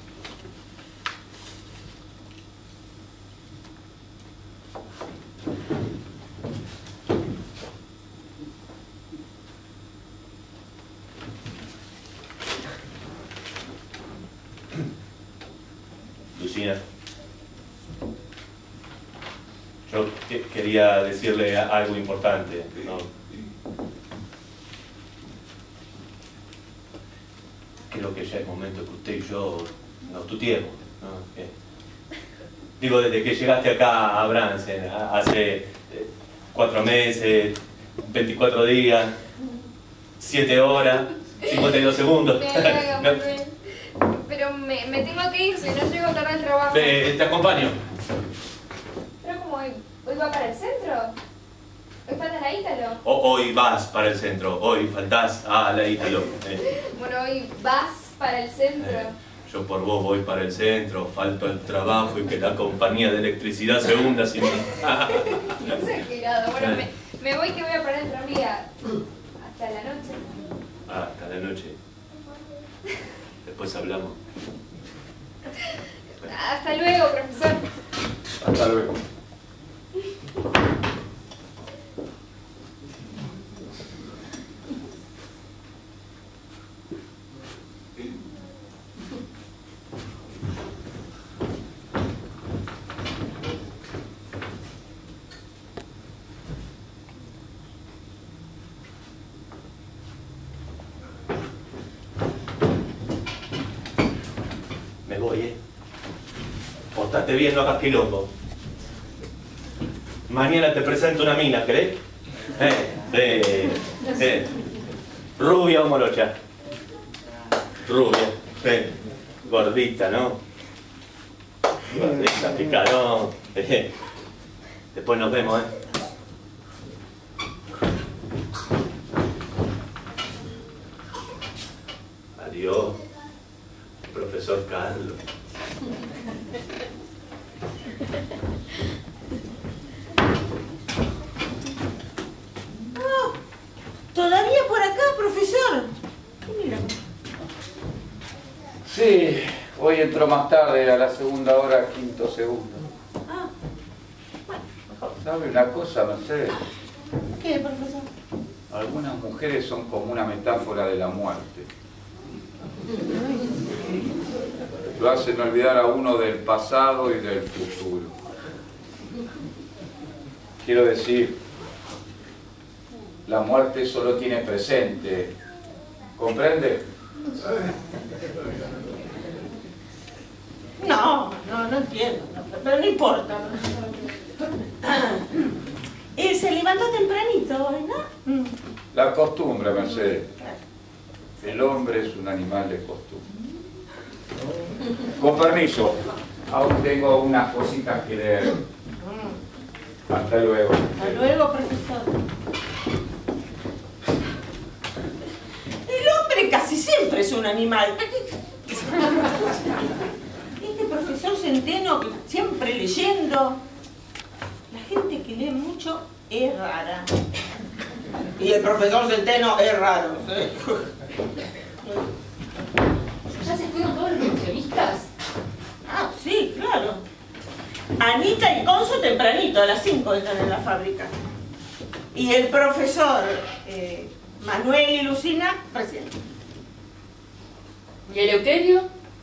Lucina, yo quería decirle algo importante, ¿no? Creo que ya es momento que usted y yo nos tuteemos, ¿no? Digo, desde que llegaste acá a Bransen, hace 4 meses, 24 días, 7 horas, 52 segundos. Pero me tengo que ir, si no llego tarde al trabajo. Te acompaño. Pero como hoy va para el centro. Hoy faltas la Ítalo. Hoy vas para el centro, hoy faltás a la Ítalo. Bueno, hoy vas para el centro. Yo por vos voy para el centro, falto al trabajo y que la compañía de electricidad se hunda sin mí. Exagerado. Bueno, me voy que voy a parar el tranvía. Hasta la noche. Hasta la noche. Después hablamos. Hasta luego, profesor. Hasta luego. Me voy, Portate bien, no hagas quilombo. Mañana te presento una mina, ¿querés? Rubia o morocha. Rubia, gordita, ¿no? Gordita, picarón. Después nos vemos, Adiós, profesor Carlos. ¿Todavía por acá, Hoy entró más tarde, a la segunda hora, quinto segundo. Ah, bueno, mejor. ¿Sabe una cosa, Mercedes? ¿Qué, profesor? Algunas mujeres son como una metáfora de la muerte. Lo hacen olvidar a uno del pasado y del futuro. Quiero decir, la muerte solo tiene presente. ¿Comprende? No entiendo. Pero no importa. Se levantó tempranito hoy, ¿no? La costumbre, Mercedes. El hombre es un animal de costumbre. Con permiso, aún tengo unas cositas que leer. Hasta luego. Hasta luego, profesor. El hombre casi siempre es un animal. Este profesor Centeno, que siempre leyendo. La gente que lee mucho es rara. Y el profesor Centeno es raro. ¿Ya se fueron todos los pensionistas? Ah, sí, claro. Anita y Conso tempranito, a las 5 están en la fábrica. Y el profesor Manuel y Lucina recién. ¿Y Eleuterio?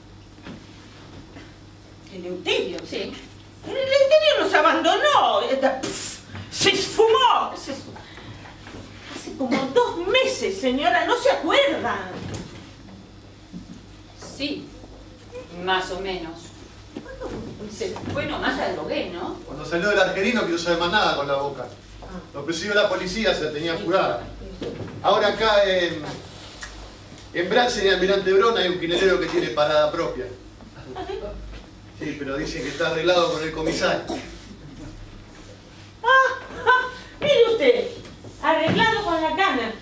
¿Eleuterio? Sí. El Eleuterio nos abandonó. Se esfumó. Hace como 2 meses, señora, ¿no se acuerdan? Sí, más o menos. Se fue nomás al drogué, ¿no? Cuando salió del argelino quiso saber más nada con la boca. Lo persiguió la policía, se la tenía jurada. Ahora acá en Bransen y Almirante Brón hay un quinelero que tiene parada propia. Sí, pero dicen que está arreglado con el comisario. Mire usted, arreglado con la cana.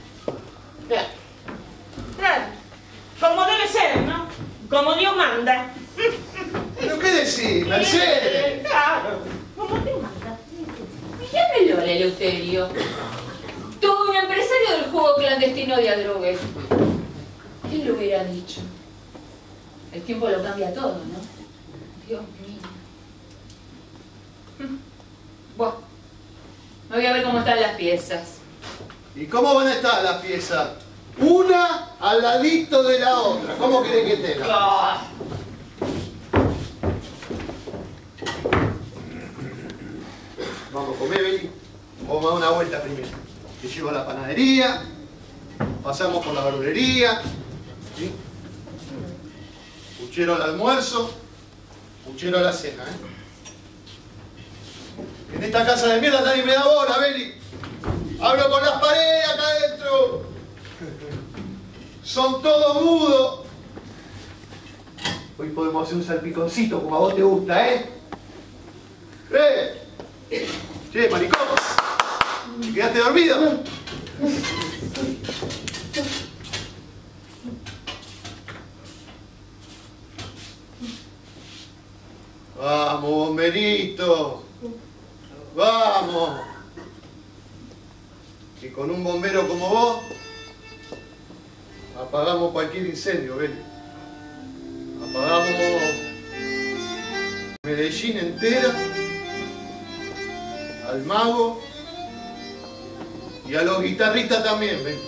Claro, como debe ser, ¿no? Como Dios manda. ¿Pero qué decís, Mercedes? Claro, como Dios manda. Llámelo al Eleuterio. Todo un empresario del juego clandestino de adrogues. ¿Quién lo hubiera dicho? El tiempo lo cambia todo, ¿no? Dios mío. Bueno, me voy a ver cómo están las piezas. ¿Y cómo van a estar las piezas? Una al ladito de la otra. ¿Cómo querés que tenga? Ah. Vamos a comer, Beli. Vamos a dar una vuelta primero. Te llevo a la panadería. Pasamos por la verdulería. ¿Sí? Puchero al almuerzo. Puchero a la cena, En esta casa de mierda nadie me da bola, Beli. Hablo con las paredes acá adentro. Son todos mudos. Hoy podemos hacer un salpiconcito como a vos te gusta, Che, maricón. ¿Te quedaste dormido? Vamos, bomberito. Vamos. Que con un bombero como vos apagamos cualquier incendio, Beli. Apagamos Medellín entera, al mago y a los guitarristas también, Beli.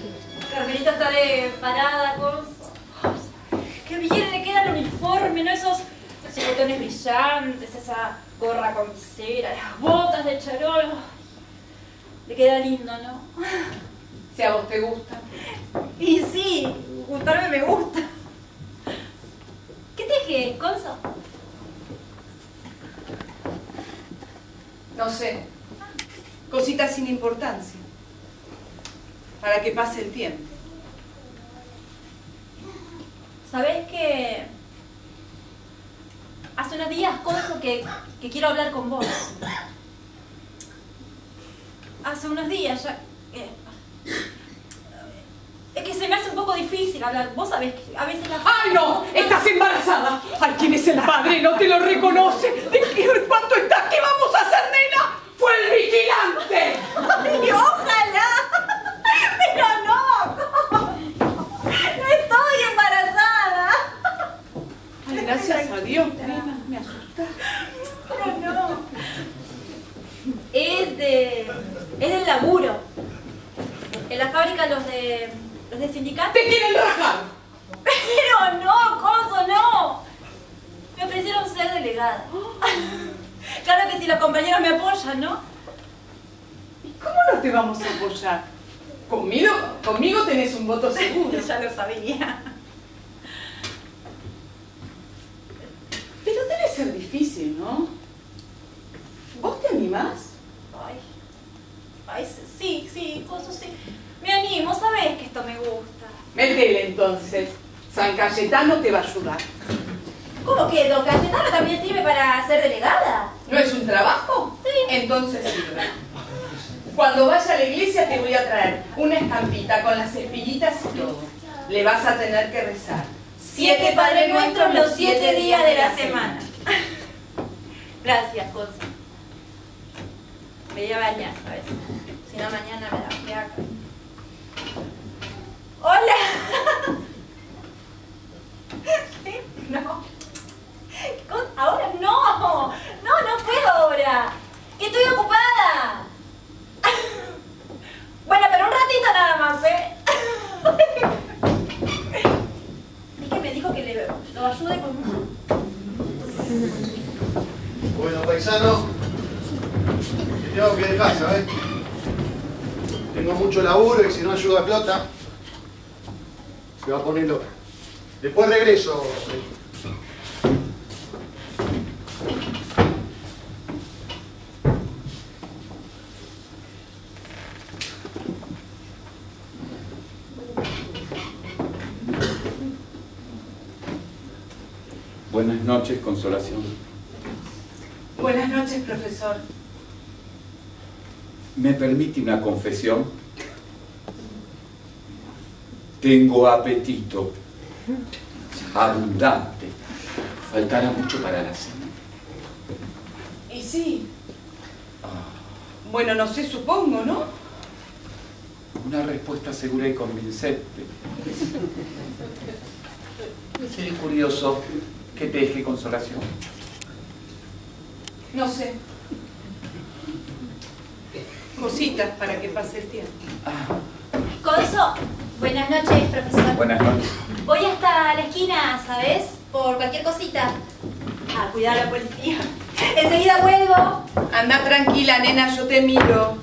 Parada con... Qué bien le queda el uniforme, ¿no? Esos botones brillantes, esa gorra con visera, las botas de charol. Le queda lindo, ¿no? Si a vos te gusta. Y sí, gustarme me gusta. ¿Qué tejes, Conso? No sé. Cositas sin importancia. Para que pase el tiempo. ¿Sabés que hace unos días, Conso, que quiero hablar con vos? Hace unos días ya... es que se me hace un poco difícil hablar. Vos sabés que a veces la... ¡Ay, no! ¡Estás embarazada! ¡Ay, quién es el padre! ¡No te lo reconoce! ¿De qué cuánto estás? ¿Qué vamos a hacer, nena? ¡Fue el vigilante! ¡Ay, ojalá! ¡Pero no! ¡No estoy embarazada! Ay, gracias a Dios, nena. Me asusta. Pero no. Es del laburo. En la fábrica los de sindicato. ¡Te quieren rajar! Pero no, Conso, no. Me ofrecieron ser delegada. Claro que si los compañeros me apoyan, ¿no? ¿Y cómo no te vamos a apoyar? Conmigo tenés un voto seguro. Ya lo sabía. Pero debe ser difícil, ¿no? ¿Vos te animás? Ay, sí, Conso, sí. Me animo, sabés que esto me gusta. Métele entonces. San Cayetano te va a ayudar. ¿Cómo que Don Cayetano también sirve para ser delegada? ¿No es un trabajo? Sí. Entonces sirve. Cuando vaya a la iglesia te voy a traer una estampita con las espiguitas y todo. Le vas a tener que rezar 7 Padre Nuestros los 7 días de la semana. Gracias, Conso. Me voy a bañar, ¿sabes? Si no, mañana me da fiaca. ¡Hola! ¿Sí? No. ¿Ahora? No. No puedo ahora. Que estoy ocupada. Bueno, pero un ratito nada más, ¿eh? Es que me dijo que lo ayude con... Bueno, paisano, te tengo que dejar, ¿sabes? Tengo mucho laburo y si no ayuda a Clota, se va a poner loca. Después regreso. Buenas noches, Consolación. Buenas noches, profesor. ¿Me permite una confesión? Tengo apetito. Abundante. Faltará mucho para la cena. Y sí. Bueno, no sé, supongo, ¿no? Una respuesta segura y convincente. Seré curioso. ¿Qué te deje, Consolación? No sé. Cositas para que pase el tiempo. Conso, buenas noches, profesor. Buenas noches. Voy hasta la esquina, ¿sabes? Por cualquier cosita. A cuidar a la policía. Enseguida vuelvo. Anda tranquila, nena, yo te miro.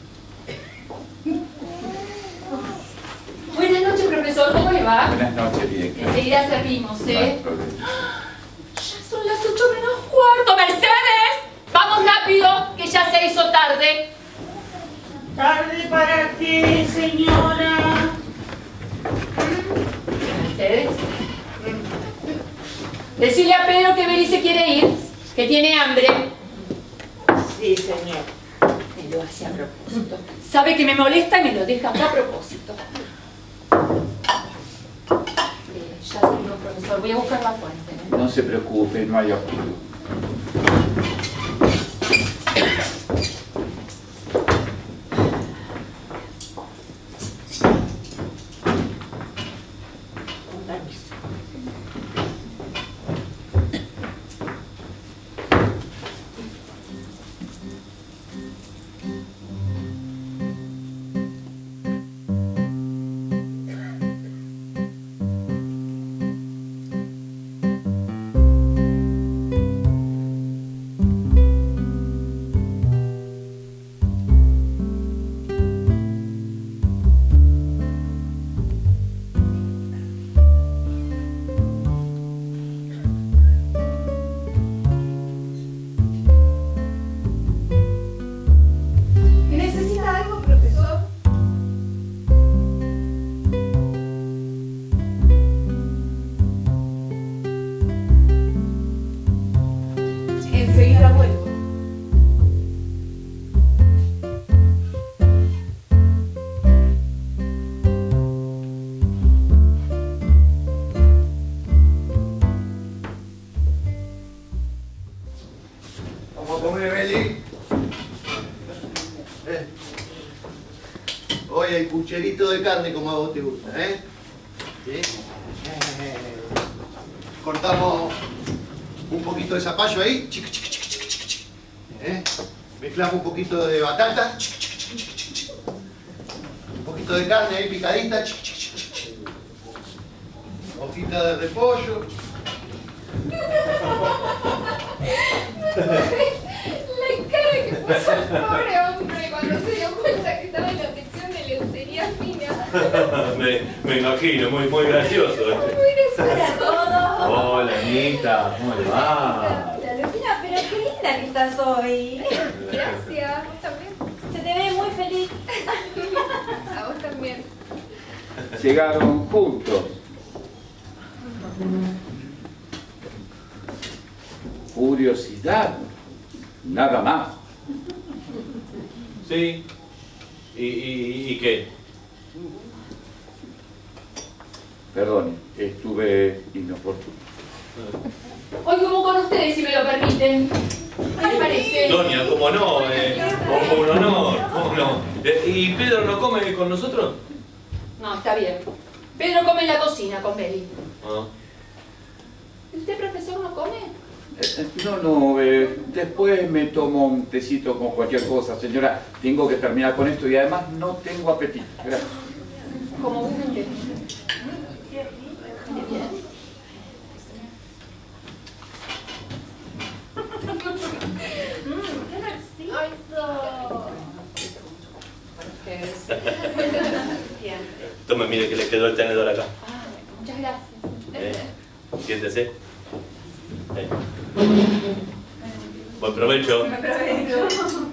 Buenas noches, profesor, ¿cómo le va? Buenas noches, bien. Enseguida servimos, No hay ¿eh? problema. Ya son las 8:45. ¡Mercedes! ¡Vamos rápido, que ya se hizo tarde! ¿Tarde para qué, señora? Mercedes. Decile a Pedro que Beli se quiere ir, que tiene hambre. Sí, señor. Me lo hace a propósito. Sabe que me molesta y me lo deja a propósito. Ya seguimos, profesor. Voy a buscar la fuente, ¿eh? No se preocupe, no hay apuro. Hoy hay pucherito de carne como a vos te gusta, ¿eh? ¿Sí? Cortamos un poquito de zapallo ahí. Chic, chic, chic, chic, chic, chic. Mezclamos un poquito de batata. Chic, chic, chic, chic, chic. Un poquito de carne ahí picadita. Chic, chic, chic, chic, chic. Hojita de repollo. La cara que puso el pobre hombre cuando se dio cuenta que estaba en la sección de leucería fina. me imagino, muy gracioso. Muy gracioso. Hola a todos. Hola, Anita, ¿cómo le va? Hola, Lucina, pero qué linda que estás hoy. Gracias, vos también. Se te ve muy feliz. A vos también. Llegaron juntos. Curiosidad, nada más. Sí. ¿Y qué? Perdone, estuve inoportuno. Hoy como con ustedes, si me lo permiten. ¿Qué les parece? Doña, ¿cómo no? Un honor, ¿cómo no? ¿Y Pedro no come con nosotros? No, está bien. Pedro come en la cocina con Beli. Ah. ¿Y usted, profesor, no come? No, después me tomo un tecito con cualquier cosa, señora. Tengo que terminar con esto y además no tengo apetito. Gracias. Como guste. Ay, no. Bien. Tome, mire que le quedó el tenedor acá. Muchas gracias. Siéntese. Buen provecho. Buen provecho.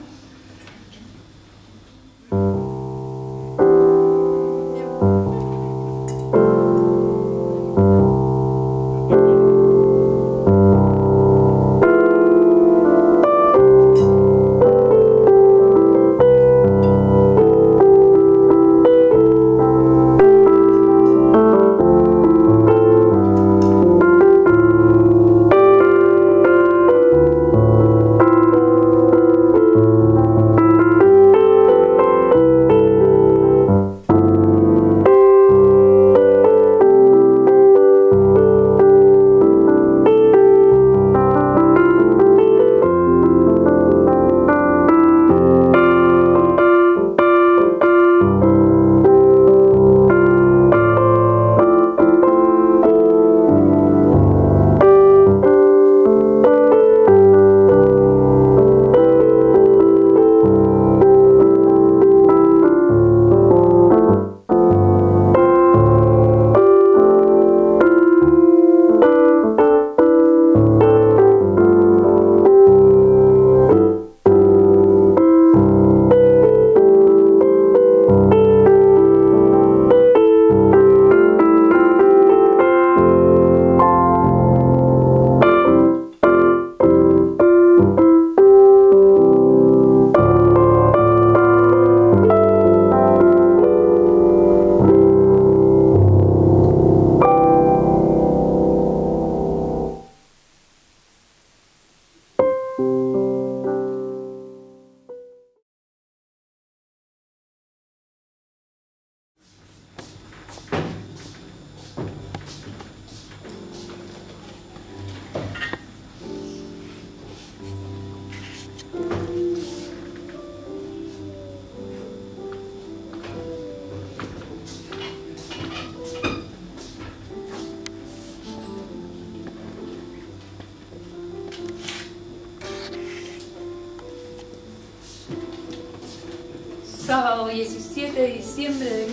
Sábado 17 de diciembre de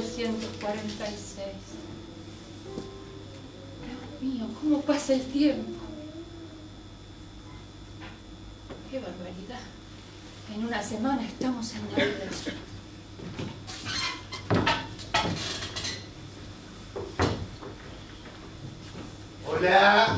1946. Dios mío, ¿cómo pasa el tiempo? Qué barbaridad. En una semana estamos en Navidad. Hola.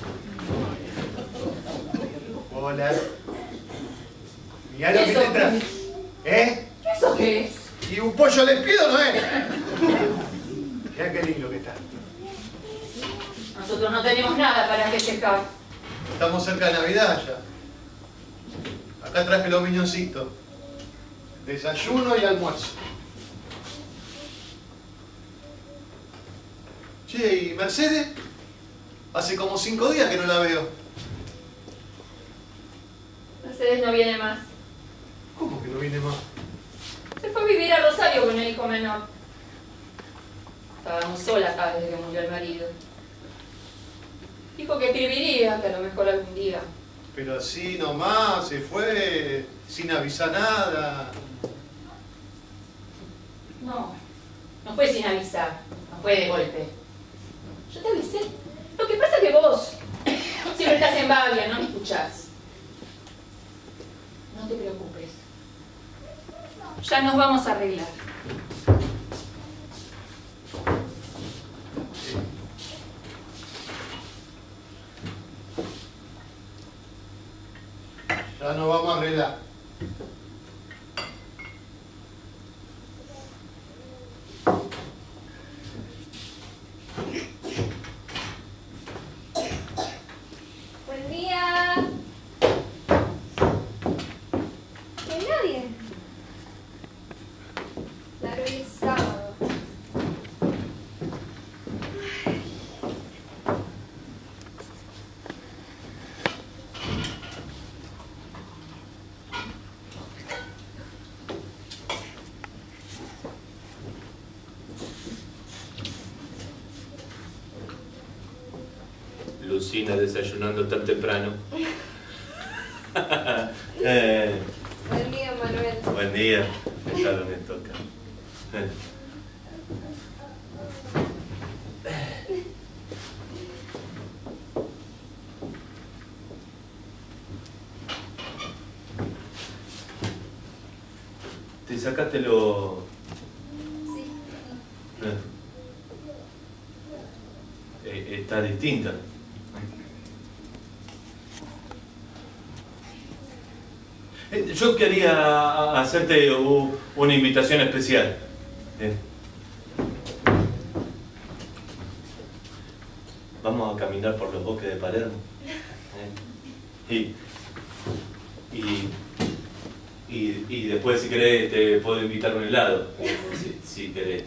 Hola. Mirá lo que te traje. ¿Eh? ¿Eso qué es? ¿Y un pollo le pido, no es? Mirá qué lindo que está. Nosotros no tenemos nada para festejar. Estamos cerca de Navidad ya. Acá traje los miñoncitos. Desayuno y almuerzo. Che, ¿y Mercedes? Hace como 5 días que no la veo. Mercedes no viene más. ¿Cómo que no viene más? Se fue a vivir a Rosario con el hijo menor. Estábamos solas acá desde que murió el marido. Dijo que escribiría, que a lo mejor algún día. Pero así nomás, se fue sin avisar nada. No, no fue sin avisar, no fue de golpe. Yo te avisé. Lo que pasa es que vos siempre estás en babia, no me escuchás. No te preocupes. Ya nos vamos a arreglar. Ya nos vamos a arreglar. Buen día. No hay nadie. Claro, hoy es sábado. Lucina desayunando tan temprano. Buen día, Manuel. Buen día. Ya no me toca. ¿Te sacaste lo...? Sí. Está distinta. Yo quería hacerte una invitación especial. Vamos a caminar por los bosques de Palermo. Y después, si querés, te puedo invitar a un helado. Si querés.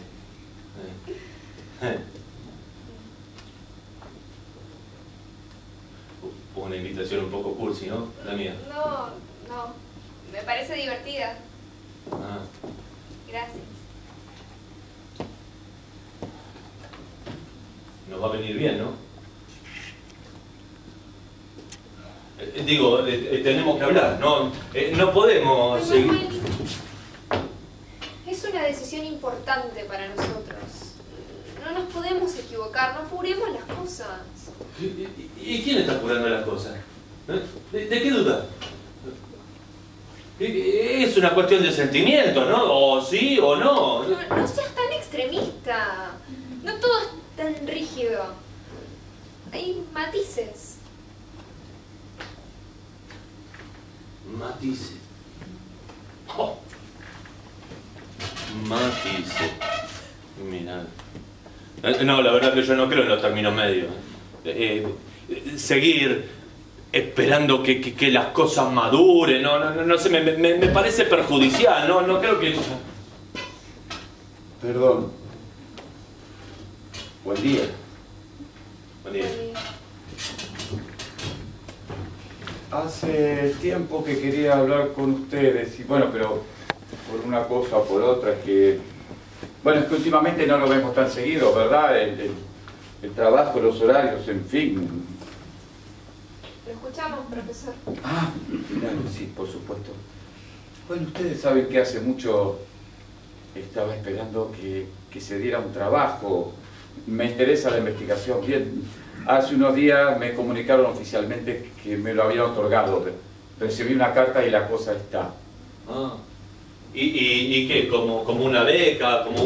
Una invitación un poco cursi, ¿no? La mía. No, no. Me parece divertida. Ah. Gracias. Nos va a venir bien, ¿no? Digo, tenemos que hablar, ¿no? No podemos Pero, seguir... Manuel, es una decisión importante para nosotros. No nos podemos equivocar, no apuremos las cosas. ¿Y quién está apurando las cosas? ¿De qué duda? Es una cuestión de sentimiento, ¿no? O sí o no. No seas tan extremista. No todo es tan rígido. Hay matices. Matices. Oh. Matices. Mirá. No, la verdad que yo no creo en los términos medios. Seguir esperando que las cosas maduren, no sé, me parece perjudicial, no creo que... Perdón. Buen día. Buen día. Hace tiempo que quería hablar con ustedes, y bueno, pero por una cosa o por otra es que... Bueno, es que últimamente no lo vemos tan seguido, ¿verdad? El trabajo, los horarios, en fin. Lo escuchamos, profesor. Ah, claro, sí, por supuesto. Bueno, ustedes saben que hace mucho estaba esperando que se diera un trabajo. Me interesa la investigación. Bien, hace unos días me comunicaron oficialmente que me lo habían otorgado. Recibí una carta y la cosa está. Ah. ¿Y qué? ¿Como una beca? ¿Como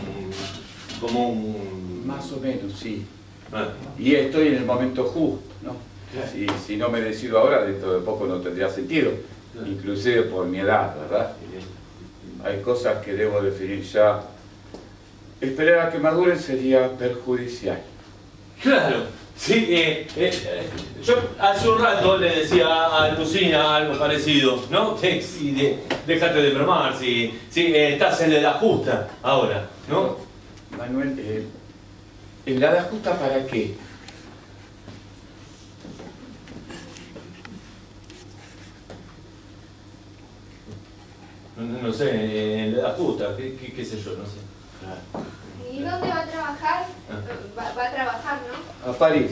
un...? Más o menos, sí. Ah. Y estoy en el momento justo, ¿no? Si no me decido ahora, dentro de poco no tendría sentido. Inclusive por mi edad, ¿verdad? Hay cosas que debo definir ya. Esperar a que maduren sería perjudicial. Claro, sí, yo hace un rato le decía a Lucina algo parecido, ¿no? Sí, déjate de bromar, sí, estás en la edad justa ahora, ¿no? Manuel, ¿La edad justa para qué? No sé, la edad justa, qué sé yo, no sé. ¿Y dónde va a trabajar? Va a trabajar, ¿no? A París.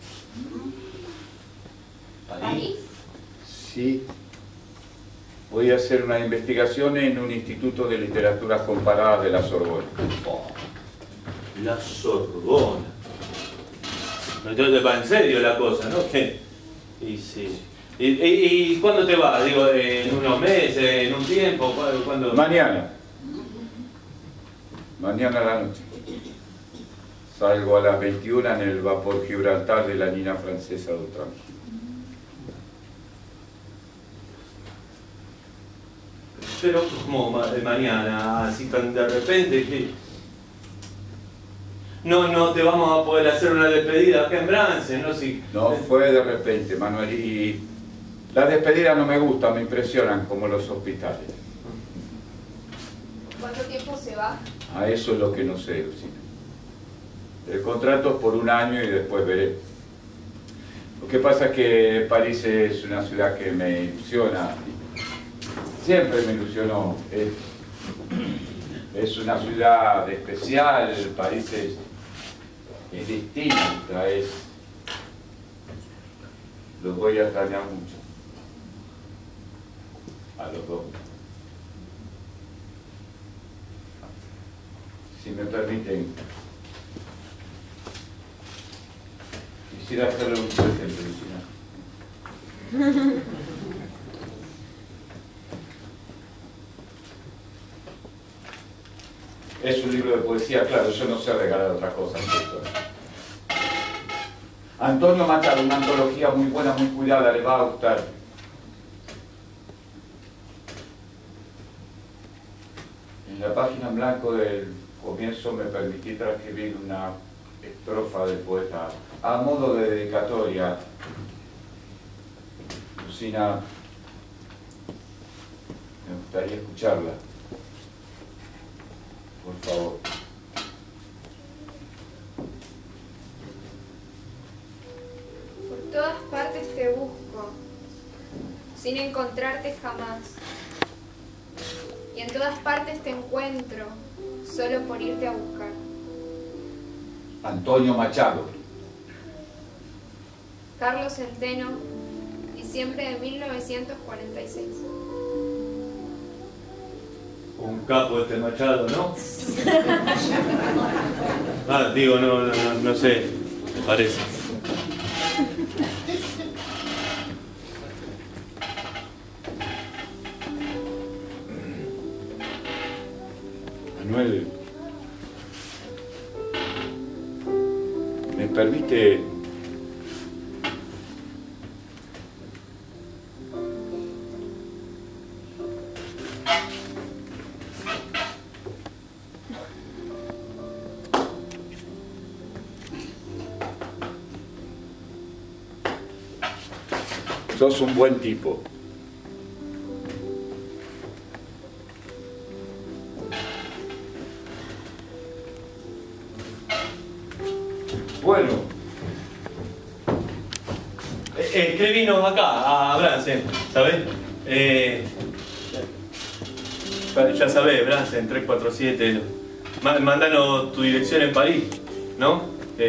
¿París? Sí. Voy a hacer una investigación en un instituto de literaturas comparadas de la Sorbona. Oh, la Sorbona. Entonces va en serio la cosa, ¿no? ¿Qué? Y sí. ¿Y cuándo te vas? Digo, ¿en unos meses? ¿En un tiempo? ¿Cuándo? Mañana. Mañana a la noche. Salgo a las 21 en el vapor Gibraltar de la línea francesa de Otranto. Pero como mañana, así tan de repente, que no te vamos a poder hacer una despedida acá en Brance, ¿no? Si... No fue de repente, Manuel, y las despedidas no me gustan, me impresionan como los hospitales. ¿Cuánto tiempo se va? A eso es lo que no sé, Lucina. El contrato es por 1 año y después veré. Lo que pasa es que París es una ciudad que me ilusiona. Siempre me ilusionó. Es una ciudad especial, París es distinta, los voy a extrañar mucho. A los dos. Si me permiten, quisiera hacerle un presente, Lucina. Es un libro de poesía, claro, yo no sé regalar otra cosa que esto. Antonio Machado, una antología muy buena, muy cuidada, le va a gustar. En la página en blanco del comienzo me permití transcribir una estrofa del poeta a modo de dedicatoria. Lucina, me gustaría escucharla. Por favor. Por todas partes te busco, sin encontrarte jamás. Y en todas partes te encuentro, solo por irte a buscar. Antonio Machado. Carlos Centeno, diciembre de 1946. Un capo este Machado, ¿no? Ah, digo, no sé, me parece. Manuel, ¿me permite sos un buen tipo. Bueno. Escribinos acá, a Bransen, ¿sabés? Ya sabés, Bransen 347. Mándanos tu dirección en París, ¿no?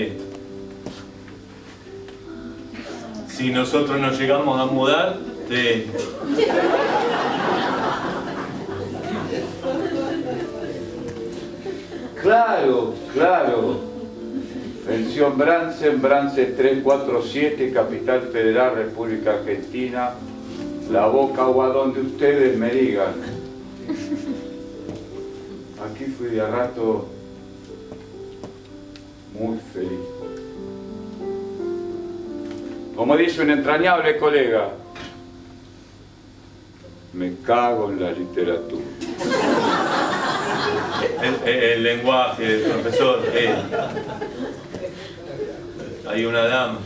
Si nosotros nos llegamos a mudar, Claro, claro. Pensión Bransen, Bransen 347, Capital Federal, República Argentina. La Boca o a donde ustedes me digan. Aquí fui de a rato muy feliz. Como dice un entrañable colega, me cago en la literatura. el lenguaje, profesor. Hay una dama.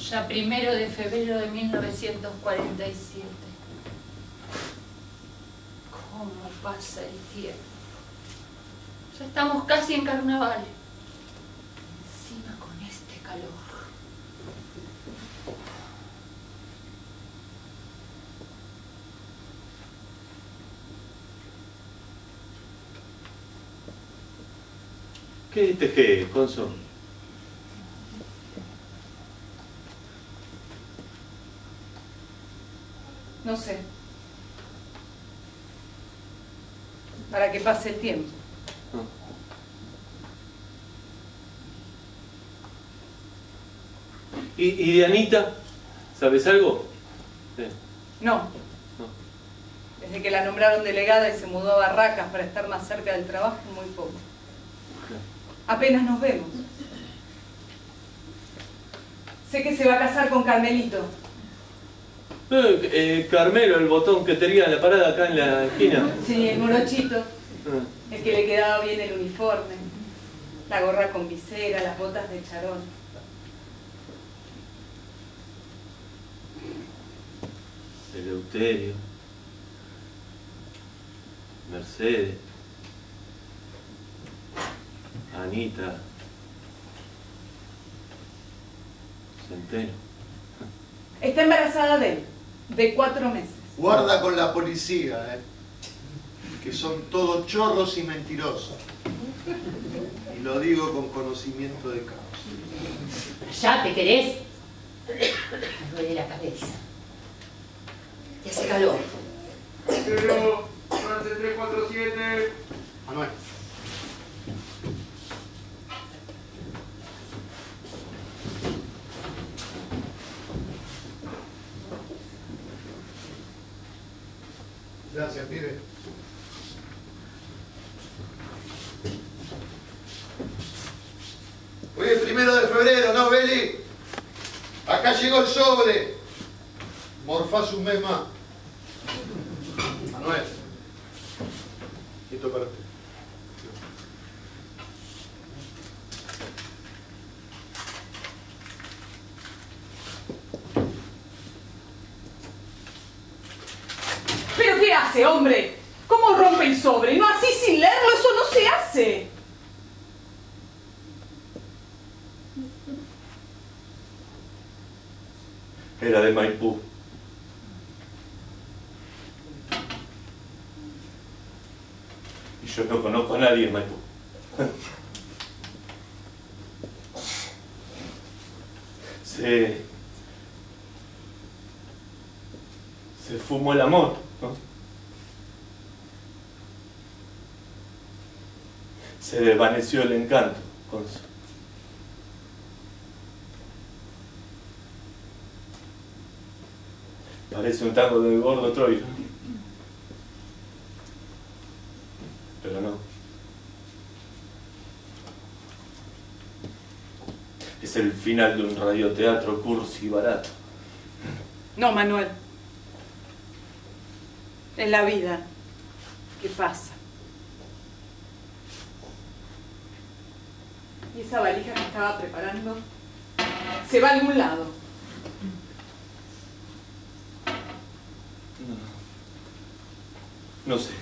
Ya 1 de febrero de 1947. ¿Cómo pasa el tiempo? Ya estamos casi en carnaval. Encima con este calor. ¿Qué teje, Conso? No sé. Para que pase el tiempo. ¿Y de Anita? ¿Sabes algo? Sí. No. Desde que la nombraron delegada y se mudó a Barracas para estar más cerca del trabajo, muy poco. Apenas nos vemos. Sé que se va a casar con Carmelito. Carmelo, el botón que tenía en la parada acá en la esquina. Sí, el morochito. El que le quedaba bien el uniforme. La gorra con visera, las botas de charón. Eleuterio. Mercedes. Anita. Centeno. Está embarazada de él, de 4 meses. Guarda con la policía, que son todos chorros y mentirosos. Y lo digo con conocimiento de causa. ¿Ya te querés? Me duele la cabeza. Y hace calor. Pero, durante 347. Manuel. Gracias, pibe. Hoy es 1 de febrero, ¿no, Beli? Acá llegó el sobre. Morfás un mes más. Manuel. Esto para usted. ¿Pero qué hace, hombre? ¿Cómo rompe el sobre? No, así sin leerlo, eso no se hace. Era de Maipú. Y yo no conozco a nadie en Maipú. Se fumó la moto, ¿no? Se desvaneció el encanto, Conso. Parece un tango del Gordo Troilo. Pero no. Es el final de un radioteatro cursi y barato. No, Manuel. Es la vida. ¿Qué pasa? Y esa valija que estaba preparando se va a algún lado. No sé.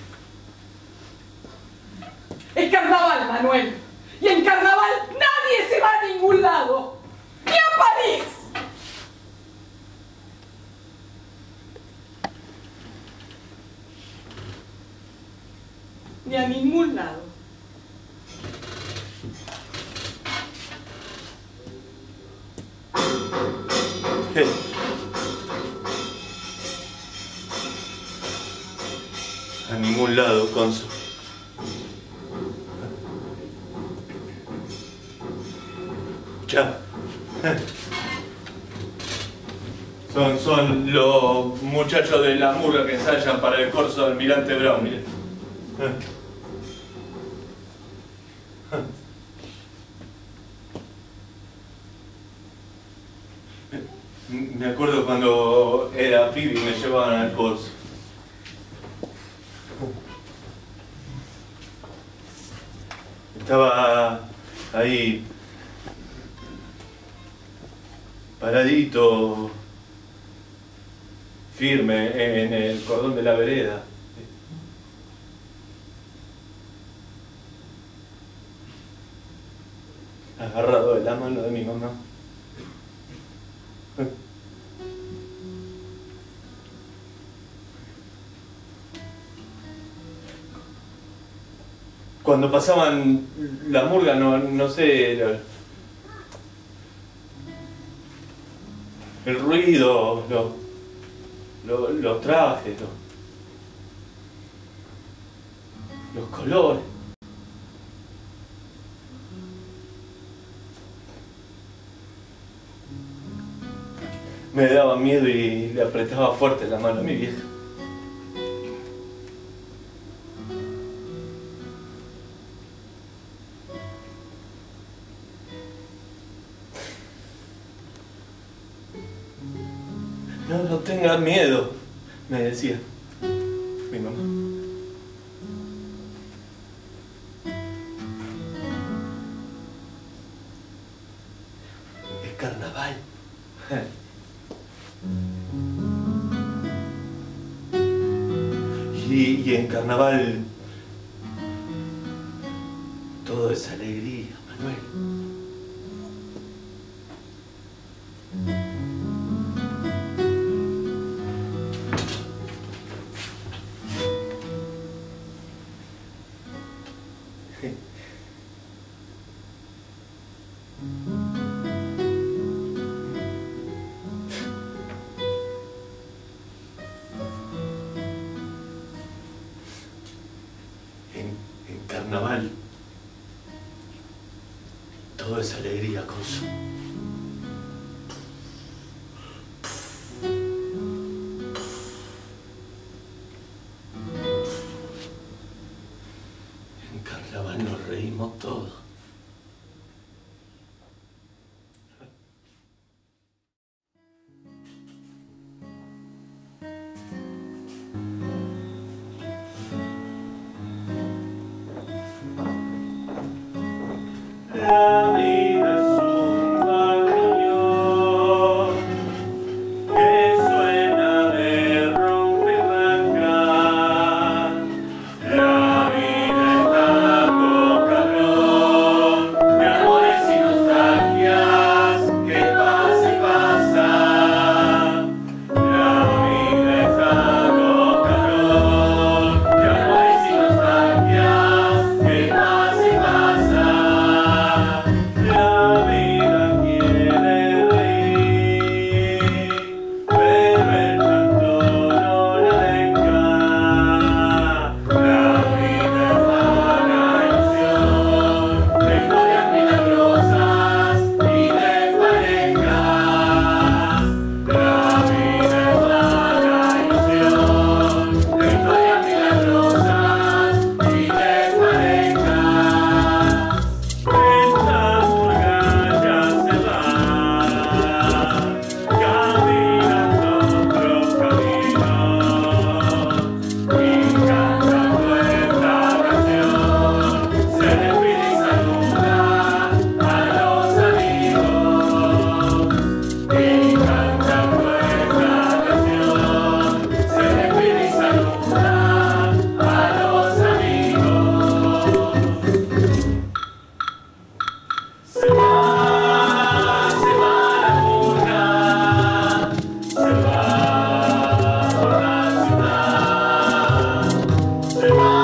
Es carnaval, Manuel. Y en carnaval nadie se va a ningún lado. ¡Ni a París! Ni a ningún lado. A ningún lado, Conso. Ya. Son los muchachos de la murga que ensayan para el corso del Almirante Brown, miren. Me acuerdo cuando era pibe y me llevaban al corso. Estaba ahí paradito, firme en el cordón de la vereda. Agarrado de la mano de mi mamá. Cuando pasaban la murga, no sé, el ruido, los trajes, los colores. Me daba miedo y le apretaba fuerte la mano a mi vieja. No tengas miedo, me decía mi mamá. Es carnaval. Y en carnaval todo es alegría, Manuel. En carnaval todo es alegría, Consu. En carnaval nos reímos todos. La vida es un bandoneón que suena de romperraca. La vida es tango cabrón de amores y nostalgias que pasa y pasa. La vida es tango cabrón de amores y nostalgias que pasa y pasa. La vida quiere reír, pero el canto no la deja. La vida es vaga ilusión de historias milagrosas y desparejas. La vida es vaga ilusión de historias milagrosas y desparejas. Esta murga ya se va, caminando otro camino, y cantando esta canción se despide y saluda a los amigos. Y cantando esta canción se despide y saluda a los amigos. Se va la murga, se va por la ciudad, se va